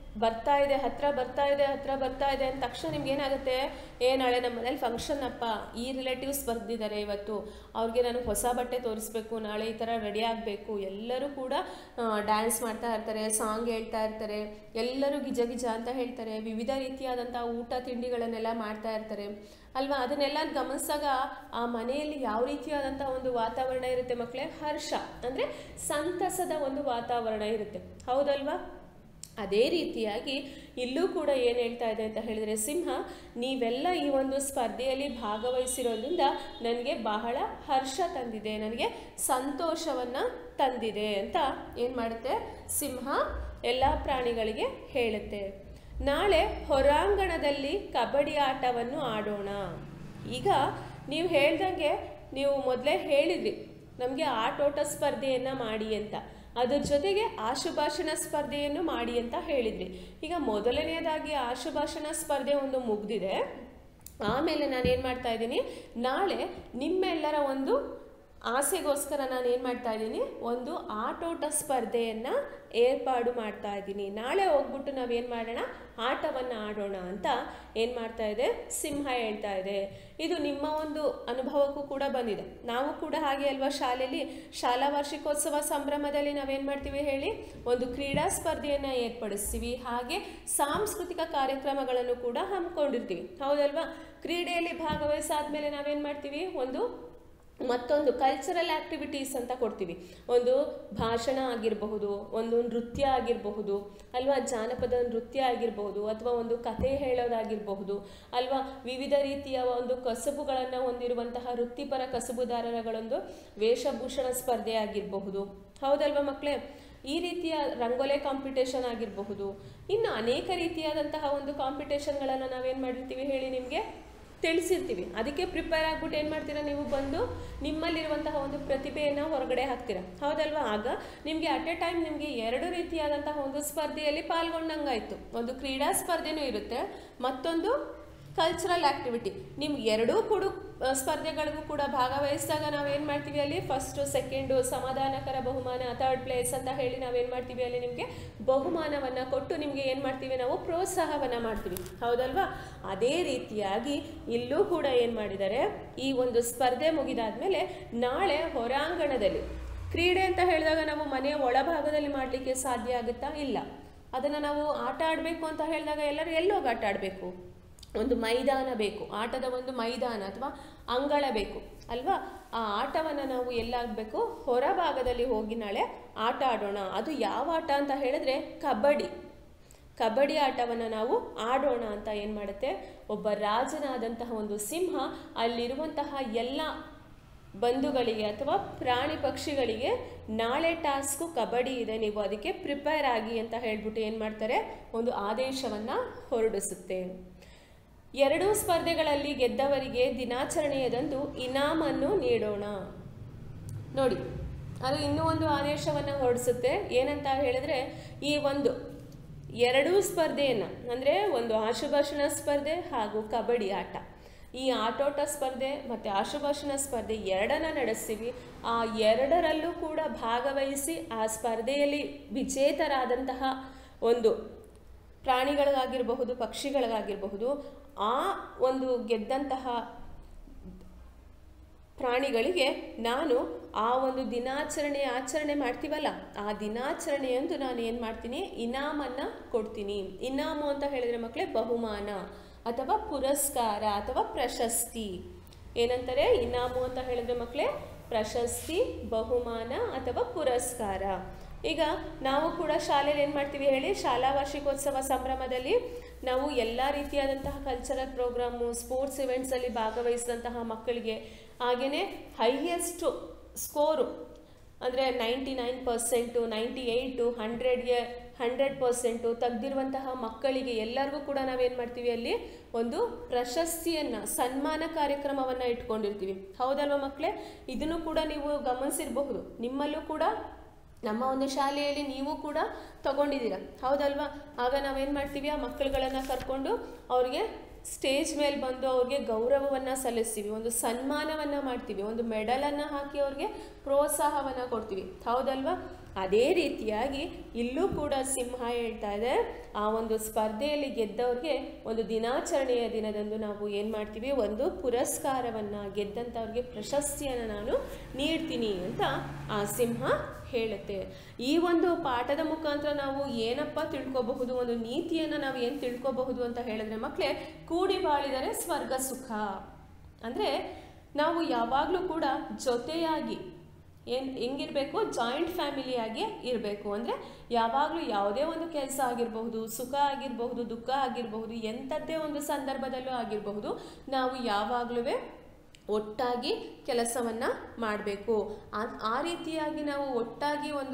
ಹತ್ರ ಬರ್ತಾ ಇದೆ ಅಂದ ತಕ್ಷಣ ನಿಮ್ಗೆ ಏನಾಗುತ್ತೆ, ನಾಳೆ ನಮ್ಮ ಮನೇಲಿ ಫಂಕ್ಷನ್ ಅಪ್ಪ, ಈ ರಿಲೇಟಿವ್ಸ್ ಬರ್ದಿದ್ದಾರೆ ಇವತ್ತು, ಅವ್ರಿಗೆ ನಾನು ಹೊಸ ಬಟ್ಟೆ ತೋರಿಸ್ಬೇಕು, ನಾಳೆ ಈ ಥರ ರೆಡಿ ಆಗಬೇಕು. ಎಲ್ಲರೂ ಕೂಡ ಡ್ಯಾನ್ಸ್ ಮಾಡ್ತಾ ಇರ್ತಾರೆ, ಸಾಂಗ್ ಹೇಳ್ತಾ ಇರ್ತಾರೆ, ಎಲ್ಲರೂ ಗಿಜ ಅಂತ ಹೇಳ್ತಾರೆ, ವಿವಿಧ ರೀತಿಯಾದಂಥ ಊಟ ತಿಂಡಿಗಳನ್ನೆಲ್ಲ ಮಾಡ್ತಾ ಇರ್ತಾರೆ ಅಲ್ವಾ. ಅದನ್ನೆಲ್ಲ ಗಮನಿಸಿದಾಗ ಆ ಮನೆಯಲ್ಲಿ ಯಾವ ರೀತಿಯಾದಂಥ ಒಂದು ವಾತಾವರಣ ಇರುತ್ತೆ ಮಕ್ಕಳೇ, ಹರ್ಷ ಅಂದರೆ ಸಂತಸದ ಒಂದು ವಾತಾವರಣ ಇರುತ್ತೆ, ಹೌದಲ್ವಾ. ಅದೇ ರೀತಿಯಾಗಿ ಇಲ್ಲೂ ಕೂಡ ಏನು ಹೇಳ್ತಾ ಇದೆ ಅಂತ ಹೇಳಿದರೆ ಸಿಂಹ, ನೀವೆಲ್ಲ ಈ ಒಂದು ಸ್ಪರ್ಧೆಯಲ್ಲಿ ಭಾಗವಹಿಸಿರೋದ್ರಿಂದ ನನಗೆ ಬಹಳ ಹರ್ಷ ತಂದಿದೆ, ನನಗೆ ಸಂತೋಷವನ್ನು ತಂದಿದೆ ಅಂತ ಏನು ಮಾಡುತ್ತೆ, ಸಿಂಹ ಎಲ್ಲ ಪ್ರಾಣಿಗಳಿಗೆ ಹೇಳುತ್ತೆ. ನಾಳೆ ಹೊರಾಂಗಣದಲ್ಲಿ ಕಬಡ್ಡಿ ಆಟವನ್ನು ಆಡೋಣ. ಈಗ ನೀವು ಹೇಳ್ದಂಗೆ ನೀವು ಮೊದಲೇ ಹೇಳಿದ್ರಿ ನಮಗೆ ಆಟೋಟ ಸ್ಪರ್ಧೆಯನ್ನು ಮಾಡಿ ಅಂತ, ಅದ್ರ ಜೊತೆಗೆ ಆಶುಭಾಷಣ ಸ್ಪರ್ಧೆಯನ್ನು ಮಾಡಿ ಅಂತ ಹೇಳಿದ್ರಿ. ಈಗ ಮೊದಲನೆಯದಾಗಿ ಆಶುಭಾಷಣ ಸ್ಪರ್ಧೆ ಒಂದು ಮುಗಿದಿದೆ. ಆಮೇಲೆ ನಾನೇನು ಮಾಡ್ತಾ ಇದ್ದೀನಿ, ನಾಳೆ ನಿಮ್ಮೆಲ್ಲರ ಒಂದು ಆಸೆಗೋಸ್ಕರ ನಾನು ಏನು ಮಾಡ್ತಾ ಇದ್ದೀನಿ, ಒಂದು ಆಟೋಟ ಸ್ಪರ್ಧೆಯನ್ನು ಏರ್ಪಾಡು ಮಾಡ್ತಾ ಇದ್ದೀನಿ. ನಾಳೆ ಹೋಗ್ಬಿಟ್ಟು ನಾವೇನು ಮಾಡೋಣ, ಆಟವನ್ನು ಆಡೋಣ ಅಂತ ಏನು ಮಾಡ್ತಾ ಇದೆ, ಸಿಂಹ ಹೇಳ್ತಾ ಇದೆ. ಇದು ನಿಮ್ಮ ಒಂದು ಅನುಭವಕ್ಕೂ ಕೂಡ ಬಂದಿದೆ. ನಾವು ಕೂಡ ಹಾಗೆ ಅಲ್ವಾ, ಶಾಲೆಯಲ್ಲಿ ಶಾಲಾ ವಾರ್ಷಿಕೋತ್ಸವ ಸಂಭ್ರಮದಲ್ಲಿ ನಾವೇನು ಮಾಡ್ತೀವಿ ಹೇಳಿ, ಒಂದು ಕ್ರೀಡಾ ಸ್ಪರ್ಧೆಯನ್ನು ಏರ್ಪಡಿಸ್ತೀವಿ, ಹಾಗೆ ಸಾಂಸ್ಕೃತಿಕ ಕಾರ್ಯಕ್ರಮಗಳನ್ನು ಕೂಡ ಹಮ್ಮಿಕೊಂಡಿರ್ತೀವಿ, ಹೌದಲ್ವಾ. ಕ್ರೀಡೆಯಲ್ಲಿ ಭಾಗವಹಿಸಾದ್ಮೇಲೆ ನಾವೇನು ಮಾಡ್ತೀವಿ, ಮತ್ತೊಂದು ಕಲ್ಚರಲ್ ಆ್ಯಕ್ಟಿವಿಟೀಸ್ ಅಂತ ಕೊಡ್ತೀವಿ. ಒಂದು ಭಾಷಣ ಆಗಿರಬಹುದು, ಒಂದು ನೃತ್ಯ ಆಗಿರಬಹುದು ಅಲ್ವಾ, ಜಾನಪದ ನೃತ್ಯ ಆಗಿರಬಹುದು, ಅಥವಾ ಒಂದು ಕಥೆ ಹೇಳೋದಾಗಿರಬಹುದು ಅಲ್ವಾ. ವಿವಿಧ ರೀತಿಯ ಒಂದು ಕಸಬುಗಳನ್ನು ಹೊಂದಿರುವಂತಹ ವೃತ್ತಿಪರ ಕಸಬುದಾರರಗಳೊಂದು ವೇಷಭೂಷಣ ಸ್ಪರ್ಧೆ ಆಗಿರಬಹುದು, ಹೌದಲ್ವಾ ಮಕ್ಕಳೇ. ಈ ರೀತಿಯ ರಂಗೋಲೆ ಕಾಂಪಿಟೇಷನ್ ಆಗಿರಬಹುದು, ಇನ್ನು ಅನೇಕ ರೀತಿಯಾದಂತಹ ಒಂದು ಕಾಂಪಿಟೇಷನ್ಗಳನ್ನು ನಾವೇನು ಮಾಡಿರ್ತೀವಿ ಹೇಳಿ, ನಿಮಗೆ ತಿಳಿಸಿರ್ತೀವಿ. ಅದಕ್ಕೆ ಪ್ರಿಪೇರ್ ಆಗ್ಬಿಟ್ಟು ಏನು ಮಾಡ್ತೀರಾ, ನೀವು ಬಂದು ನಿಮ್ಮಲ್ಲಿರುವಂತಹ ಒಂದು ಪ್ರತಿಭೆಯನ್ನು ಹೊರಗಡೆ ಹಾಕ್ತೀರಾ, ಹೌದಲ್ವಾ. ಆಗ ನಿಮಗೆ ಅಟ್ ಎ ಟೈಮ್ ನಿಮಗೆ ಎರಡು ರೀತಿಯಾದಂತಹ ಒಂದು ಸ್ಪರ್ಧೆಯಲ್ಲಿ ಪಾಲ್ಗೊಂಡಂಗಾಯಿತು. ಒಂದು ಕ್ರೀಡಾ ಸ್ಪರ್ಧೆನೂ ಇರುತ್ತೆ, ಮತ್ತೊಂದು ಕಲ್ಚರಲ್ ಆ್ಯಕ್ಟಿವಿಟಿ. ನಿಮ್ಗೆ ಎರಡೂ ಕೂಡ ಸ್ಪರ್ಧೆಗಳಿಗೂ ಕೂಡ ಭಾಗವಹಿಸಿದಾಗ ನಾವೇನು ಮಾಡ್ತೀವಿ ಅಲ್ಲಿ ಫಸ್ಟು ಸೆಕೆಂಡು ಸಮಾಧಾನಕರ ಬಹುಮಾನ, ಥರ್ಡ್ ಪ್ಲೇಸ್ ಅಂತ ಹೇಳಿ ನಾವೇನು ಮಾಡ್ತೀವಿ ಅಲ್ಲಿ ನಿಮಗೆ ಬಹುಮಾನವನ್ನು ಕೊಟ್ಟು ನಿಮಗೆ ಏನು ಮಾಡ್ತೀವಿ ನಾವು ಪ್ರೋತ್ಸಾಹವನ್ನು ಮಾಡ್ತೀವಿ, ಹೌದಲ್ವಾ? ಅದೇ ರೀತಿಯಾಗಿ ಇಲ್ಲೂ ಕೂಡ ಏನು ಮಾಡಿದ್ದಾರೆ, ಈ ಒಂದು ಸ್ಪರ್ಧೆ ಮುಗಿದಾದ್ಮೇಲೆ ನಾಳೆ ಹೊರಾಂಗಣದಲ್ಲಿ ಕ್ರೀಡೆ ಅಂತ ಹೇಳಿದಾಗ ನಾವು ಮನೆಯ ಒಳಭಾಗದಲ್ಲಿ ಮಾಡಲಿಕ್ಕೆ ಸಾಧ್ಯ ಆಗುತ್ತಾ? ಇಲ್ಲ. ಅದನ್ನು ನಾವು ಆಟ ಆಡಬೇಕು ಅಂತ ಹೇಳಿದಾಗ ಎಲ್ಲರೂ ಎಲ್ಲೋಗಿ ಆಟ ಆಡಬೇಕು? ಒಂದು ಮೈದಾನ ಬೇಕು, ಆಟದ ಒಂದು ಮೈದಾನ ಅಥವಾ ಅಂಗಳ ಬೇಕು ಅಲ್ವಾ? ಆ ಆಟವನ್ನು ನಾವು ಎಲ್ಲಾಗಬೇಕು, ಹೊರಭಾಗದಲ್ಲಿ ಹೋಗಿ ನಾಳೆ ಆಟ ಆಡೋಣ. ಅದು ಯಾವ ಆಟ ಅಂತ ಹೇಳಿದ್ರೆ ಕಬಡ್ಡಿ ಆಟವನ್ನು ನಾವು ಆಡೋಣ ಅಂತ ಏನು ಮಾಡುತ್ತೆ, ಒಬ್ಬ ರಾಜನಾದಂತಹ ಒಂದು ಸಿಂಹ ಅಲ್ಲಿರುವಂತಹ ಎಲ್ಲ ಬಂಧುಗಳಿಗೆ ಅಥವಾ ಪ್ರಾಣಿ ಪಕ್ಷಿಗಳಿಗೆ ನಾಳೆ ಟಾಸ್ಕು ಕಬಡ್ಡಿ ಇದೆ, ನೀವು ಅದಕ್ಕೆ ಪ್ರಿಪೇರ್ ಆಗಿ ಅಂತ ಹೇಳ್ಬಿಟ್ಟು ಏನು ಮಾಡ್ತಾರೆ, ಒಂದು ಆದೇಶವನ್ನು ಹೊರಡಿಸುತ್ತೆ. ಎರಡೂ ಸ್ಪರ್ಧೆಗಳಲ್ಲಿ ಗೆದ್ದವರಿಗೆ ದಿನಾಚರಣೆಯದಂದು ಇನಾಮನ್ನು ನೀಡೋಣ. ನೋಡಿ, ಅದು ಇನ್ನೂ ಒಂದು ಆದೇಶವನ್ನು ಹೊರಡಿಸುತ್ತೆ. ಏನಂತ ಹೇಳಿದ್ರೆ, ಈ ಒಂದು ಎರಡೂ ಸ್ಪರ್ಧೆಯನ್ನು ಅಂದರೆ ಒಂದು ಆಶುಭಾಷಣ ಸ್ಪರ್ಧೆ ಹಾಗೂ ಕಬಡ್ಡಿ ಆಟ, ಈ ಆಟೋಟ ಸ್ಪರ್ಧೆ ಮತ್ತು ಆಶುಭಾಷಣ ಸ್ಪರ್ಧೆ ಎರಡನ್ನ ನಡೆಸ್ತೀವಿ. ಆ ಎರಡರಲ್ಲೂ ಕೂಡ ಭಾಗವಹಿಸಿ ಆ ಸ್ಪರ್ಧೆಯಲ್ಲಿ ವಿಜೇತರಾದಂತಹ ಒಂದು ಪ್ರಾಣಿಗಳಿಗಾಗಿರಬಹುದು, ಪಕ್ಷಿಗಳಿಗಾಗಿರಬಹುದು, ಆ ಒಂದು ಗೆದ್ದಂತಹ ಪ್ರಾಣಿಗಳಿಗೆ ನಾನು ಆ ಒಂದು ಆಚರಣೆ ಮಾಡ್ತೀವಲ್ಲ, ಆ ದಿನಾಚರಣೆಯಂದು ನಾನು ಏನು ಮಾಡ್ತೀನಿ, ಇನಾಮನ್ನು ಕೊಡ್ತೀನಿ. ಇನಾಮು ಅಂತ ಹೇಳಿದರೆ ಮಕ್ಕಳೇ ಬಹುಮಾನ ಅಥವಾ ಪುರಸ್ಕಾರ ಅಥವಾ ಪ್ರಶಸ್ತಿ. ಏನಂತಾರೆ ಇನಾಮು ಅಂತ ಹೇಳಿದ್ರೆ ಮಕ್ಕಳೇ? ಪ್ರಶಸ್ತಿ, ಬಹುಮಾನ ಅಥವಾ ಪುರಸ್ಕಾರ. ಈಗ ನಾವು ಕೂಡ ಶಾಲೆಯಲ್ಲಿ ಏನು ಮಾಡ್ತೀವಿ ಹೇಳಿ, ಶಾಲಾ ವಾರ್ಷಿಕೋತ್ಸವ ಸಂಭ್ರಮದಲ್ಲಿ ನಾವು ಎಲ್ಲ ರೀತಿಯಾದಂತಹ ಕಲ್ಚರಲ್ ಪ್ರೋಗ್ರಾಮು, ಸ್ಪೋರ್ಟ್ಸ್ ಇವೆಂಟ್ಸಲ್ಲಿ ಭಾಗವಹಿಸಿದಂತಹ ಮಕ್ಕಳಿಗೆ, ಹಾಗೆಯೇ ಹೈಯೆಸ್ಟು ಸ್ಕೋರು ಅಂದರೆ 99%, 98, 100ಗೆ 100% ತೆಗೆದಿರುವಂತಹ ಮಕ್ಕಳಿಗೆ ಎಲ್ಲರಿಗೂ ಕೂಡ ನಾವೇನು ಮಾಡ್ತೀವಿ, ಅಲ್ಲಿ ಒಂದು ಪ್ರಶಸ್ತಿಯನ್ನು, ಸನ್ಮಾನ ಕಾರ್ಯಕ್ರಮವನ್ನು ಇಟ್ಕೊಂಡಿರ್ತೀವಿ, ಹೌದಲ್ವ ಮಕ್ಕಳೇ? ಇದನ್ನು ಕೂಡ ನೀವು ಗಮನಿಸಿರಬಹುದು. ನಿಮ್ಮಲ್ಲೂ ಕೂಡ ನಮ್ಮ ಒಂದು ಶಾಲೆಯಲ್ಲಿ ನೀವು ಕೂಡ ತಗೊಂಡಿದ್ದೀರ, ಹೌದಲ್ವಾ? ಆಗ ನಾವೇನು ಮಾಡ್ತೀವಿ, ಆ ಮಕ್ಕಳುಗಳನ್ನು ಕರ್ಕೊಂಡು ಅವ್ರಿಗೆ ಸ್ಟೇಜ್ ಮೇಲೆ ಬಂದು ಅವ್ರಿಗೆ ಗೌರವವನ್ನು ಸಲ್ಲಿಸ್ತೀವಿ, ಒಂದು ಸನ್ಮಾನವನ್ನು ಮಾಡ್ತೀವಿ, ಒಂದು ಮೆಡಲನ್ನು ಹಾಕಿ ಅವ್ರಿಗೆ ಪ್ರೋತ್ಸಾಹವನ್ನು ಕೊಡ್ತೀವಿ, ಹೌದಲ್ವಾ? ಅದೇ ರೀತಿಯಾಗಿ ಇಲ್ಲೂ ಕೂಡ ಸಿಂಹ ಹೇಳ್ತಾ ಇದೆ, ಆ ಒಂದು ಸ್ಪರ್ಧೆಯಲ್ಲಿ ಗೆದ್ದವ್ರಿಗೆ ಒಂದು ದಿನಾಚರಣೆಯ ದಿನದಂದು ನಾವು ಏನು ಮಾಡ್ತೀವಿ, ಒಂದು ಪುರಸ್ಕಾರವನ್ನು, ಗೆದ್ದಂಥವ್ರಿಗೆ ಪ್ರಶಸ್ತಿಯನ್ನು ನಾನು ನೀಡ್ತೀನಿ ಅಂತ ಆ ಸಿಂಹ ಹೇಳುತ್ತೆ. ಈ ಒಂದು ಪಾಠದ ಮುಖಾಂತರ ನಾವು ಏನಪ್ಪ ತಿಳ್ಕೊಬಹುದು, ಒಂದು ನೀತಿಯನ್ನು ನಾವು ಏನು ತಿಳ್ಕೊಬಹುದು ಅಂತ ಹೇಳಿದ್ರೆ ಮಕ್ಕಳೇ, ಕೂಡಿ ಬಾಳಿದರೆ ಸ್ವರ್ಗ ಸುಖ. ಅಂದರೆ ನಾವು ಯಾವಾಗಲೂ ಕೂಡ ಜೊತೆಯಾಗಿ ಹೆಂಗಿರಬೇಕು, ಜಾಯಿಂಟ್ ಫ್ಯಾಮಿಲಿಯಾಗಿ ಇರಬೇಕು. ಅಂದರೆ ಯಾವಾಗಲೂ ಯಾವುದೇ ಒಂದು ಕೆಲಸ ಆಗಿರಬಹುದು, ಸುಖ ಆಗಿರಬಹುದು, ದುಃಖ ಆಗಿರಬಹುದು, ಎಂಥದ್ದೇ ಒಂದು ಸಂದರ್ಭದಲ್ಲೂ ಆಗಿರಬಹುದು, ನಾವು ಯಾವಾಗಲೂ ಒಟ್ಟಾಗಿ ಕೆಲಸವನ್ನು ಮಾಡಬೇಕು. ಆ ರೀತಿಯಾಗಿ ನಾವು ಒಟ್ಟಾಗಿ ಒಂದು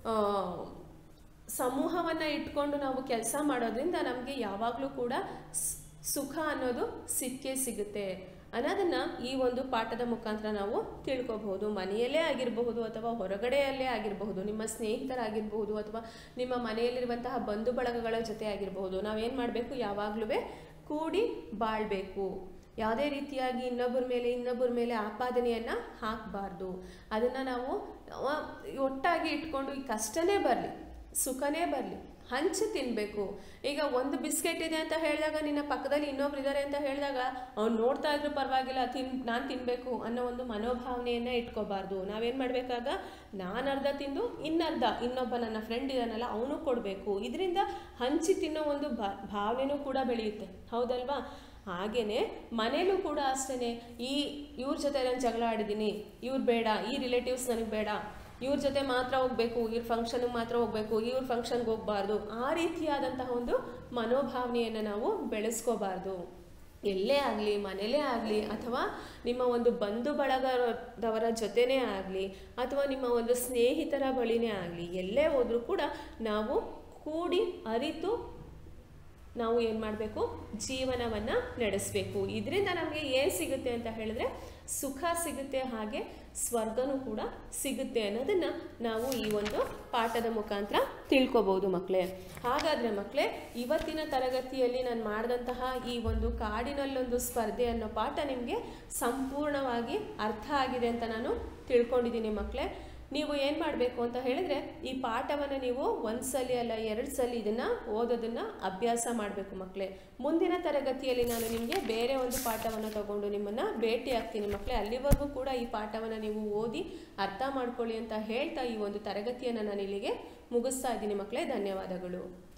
ಸಮೂಹವನ್ನು ಇಟ್ಕೊಂಡು ನಾವು ಕೆಲಸ ಮಾಡೋದ್ರಿಂದ ನಮಗೆ ಯಾವಾಗಲೂ ಕೂಡ ಸುಖ ಅನ್ನೋದು ಸಿಕ್ಕೇ ಸಿಗುತ್ತೆ ಅನ್ನೋದನ್ನು ಈ ಒಂದು ಪಾಠದ ಮುಖಾಂತರ ನಾವು ತಿಳ್ಕೊಬಹುದು. ಮನೆಯಲ್ಲೇ ಆಗಿರಬಹುದು ಅಥವಾ ಹೊರಗಡೆಯಲ್ಲೇ ಆಗಿರಬಹುದು, ನಿಮ್ಮ ಸ್ನೇಹಿತರಾಗಿರ್ಬಹುದು ಅಥವಾ ನಿಮ್ಮ ಮನೆಯಲ್ಲಿರುವಂತಹ ಬಂಧು ಬಳಗಗಳ ಜೊತೆ ಆಗಿರಬಹುದು, ನಾವೇನು ಮಾಡಬೇಕು, ಯಾವಾಗಲೂ ಕೂಡಿ ಬಾಳಬೇಕು. ಯಾವುದೇ ರೀತಿಯಾಗಿ ಇನ್ನೊಬ್ಬರ ಮೇಲೆ ಆಪಾದನೆಯನ್ನು ಹಾಕಬಾರ್ದು. ಅದನ್ನು ನಾವು ಒಟ್ಟಾಗಿ ಇಟ್ಕೊಂಡು ಈ ಕಷ್ಟನೇ ಬರಲಿ ಸುಖನೇ ಬರಲಿ ಹಂಚಿ ತಿನ್ನಬೇಕು. ಈಗ ಒಂದು ಬಿಸ್ಕೆಟ್ ಇದೆ ಅಂತ ಹೇಳಿದಾಗ ನಿನ್ನ ಪಕ್ಕದಲ್ಲಿ ಇನ್ನೊಬ್ರು ಇದ್ದಾರೆ ಅಂತ ಹೇಳಿದಾಗ ಅವ್ನು ನೋಡ್ತಾ ಇದ್ರು ಪರವಾಗಿಲ್ಲ, ನಾನು ತಿನ್ನಬೇಕು ಅನ್ನೋ ಒಂದು ಮನೋಭಾವನೆಯನ್ನು ಇಟ್ಕೋಬಾರ್ದು. ನಾವೇನು ಮಾಡಬೇಕಾಗ, ನಾನು ಅರ್ಧ ತಿಂದು ಇನ್ನರ್ಧ ಇನ್ನೊಬ್ಬ ನನ್ನ ಫ್ರೆಂಡ್ ಇದ್ದಾನಲ್ಲ ಅವನು ಕೊಡಬೇಕು. ಇದರಿಂದ ಹಂಚಿ ತಿನ್ನೋ ಒಂದು ಭಾವನೆನೂ ಕೂಡ ಬೆಳೆಯುತ್ತೆ, ಹೌದಲ್ವಾ? ಹಾಗೆಯೇ ಮನೇಲೂ ಕೂಡ ಅಷ್ಟೇ, ಇವ್ರ ಜೊತೆ ನಾನು ಜಗಳ ಆಡಿದ್ದೀನಿ, ಇವ್ರು ಬೇಡ, ಈ ರಿಲೇಟಿವ್ಸ್ ನನಗೆ ಬೇಡ, ಇವ್ರ ಜೊತೆ ಮಾತ್ರ ಹೋಗಬೇಕು, ಇವ್ರ ಫಂಕ್ಷನ್ಗೆ ಮಾತ್ರ ಹೋಗಬೇಕು, ಇವ್ರ ಫಂಕ್ಷನ್ಗೆ ಹೋಗಬಾರ್ದು, ಆ ರೀತಿಯಾದಂತಹ ಒಂದು ಮನೋಭಾವನೆಯನ್ನು ನಾವು ಬೆಳೆಸ್ಕೋಬಾರ್ದು. ಎಲ್ಲೇ ಆಗಲಿ, ಮನೇಲೇ ಆಗಲಿ, ಅಥವಾ ನಿಮ್ಮ ಒಂದು ಬಂಧು ಬಳಗದವರ ಜೊತೆನೇ ಆಗಲಿ, ಅಥವಾ ನಿಮ್ಮ ಒಂದು ಸ್ನೇಹಿತರ ಬಳಿನೇ ಆಗಲಿ, ಎಲ್ಲೇ ಹೋದರೂ ಕೂಡ ನಾವು ಕೂಡಿ ಅರಿತು ನಾವು ಏನು ಮಾಡಬೇಕು, ಜೀವನವನ್ನು ನಡೆಸಬೇಕು. ಇದರಿಂದ ನಮಗೆ ಏನು ಸಿಗುತ್ತೆ ಅಂತ ಹೇಳಿದ್ರೆ ಸುಖ ಸಿಗುತ್ತೆ, ಹಾಗೆ ಸ್ವರ್ಗನೂ ಕೂಡ ಸಿಗುತ್ತೆ ಅನ್ನೋದನ್ನು ನಾವು ಈ ಒಂದು ಪಾಠದ ಮುಖಾಂತರ ತಿಳ್ಕೊಬೋದು ಮಕ್ಕಳೇ. ಹಾಗಾದರೆ ಮಕ್ಕಳೇ, ಇವತ್ತಿನ ತರಗತಿಯಲ್ಲಿ ನಾನು ಮಾಡಿದಂತಹ ಈ ಒಂದು ಕಾಡಿನಲ್ಲೊಂದು ಸ್ಪರ್ಧೆ ಅನ್ನೋ ಪಾಠ ನಿಮಗೆ ಸಂಪೂರ್ಣವಾಗಿ ಅರ್ಥ ಆಗಿದೆ ಅಂತ ನಾನು ತಿಳ್ಕೊಂಡಿದ್ದೀನಿ ಮಕ್ಕಳೇ. ನೀವು ಏನು ಮಾಡಬೇಕು ಅಂತ ಹೇಳಿದರೆ, ಈ ಪಾಠವನ್ನು ನೀವು ಒಂದು ಸಲ ಅಲ್ಲ 2 ಸಲ ಇದನ್ನು ಓದೋದನ್ನು ಅಭ್ಯಾಸ ಮಾಡಬೇಕು ಮಕ್ಕಳೇ. ಮುಂದಿನ ತರಗತಿಯಲ್ಲಿ ನಾನು ನಿಮಗೆ ಬೇರೆ ಒಂದು ಪಾಠವನ್ನು ತಗೊಂಡು ನಿಮ್ಮನ್ನು ಭೇಟಿ ಆಗ್ತೀನಿ ಮಕ್ಕಳೇ. ಅಲ್ಲಿವರೆಗೂ ಕೂಡ ಈ ಪಾಠವನ್ನು ನೀವು ಓದಿ ಅರ್ಥ ಮಾಡ್ಕೊಳ್ಳಿ ಅಂತ ಹೇಳ್ತಾ ಈ ಒಂದು ತರಗತಿಯನ್ನು ನಾನು ಇಲ್ಲಿಗೆ ಮುಗಿಸ್ತಾ ಇದ್ದೀನಿ ಮಕ್ಕಳೇ. ಧನ್ಯವಾದಗಳು.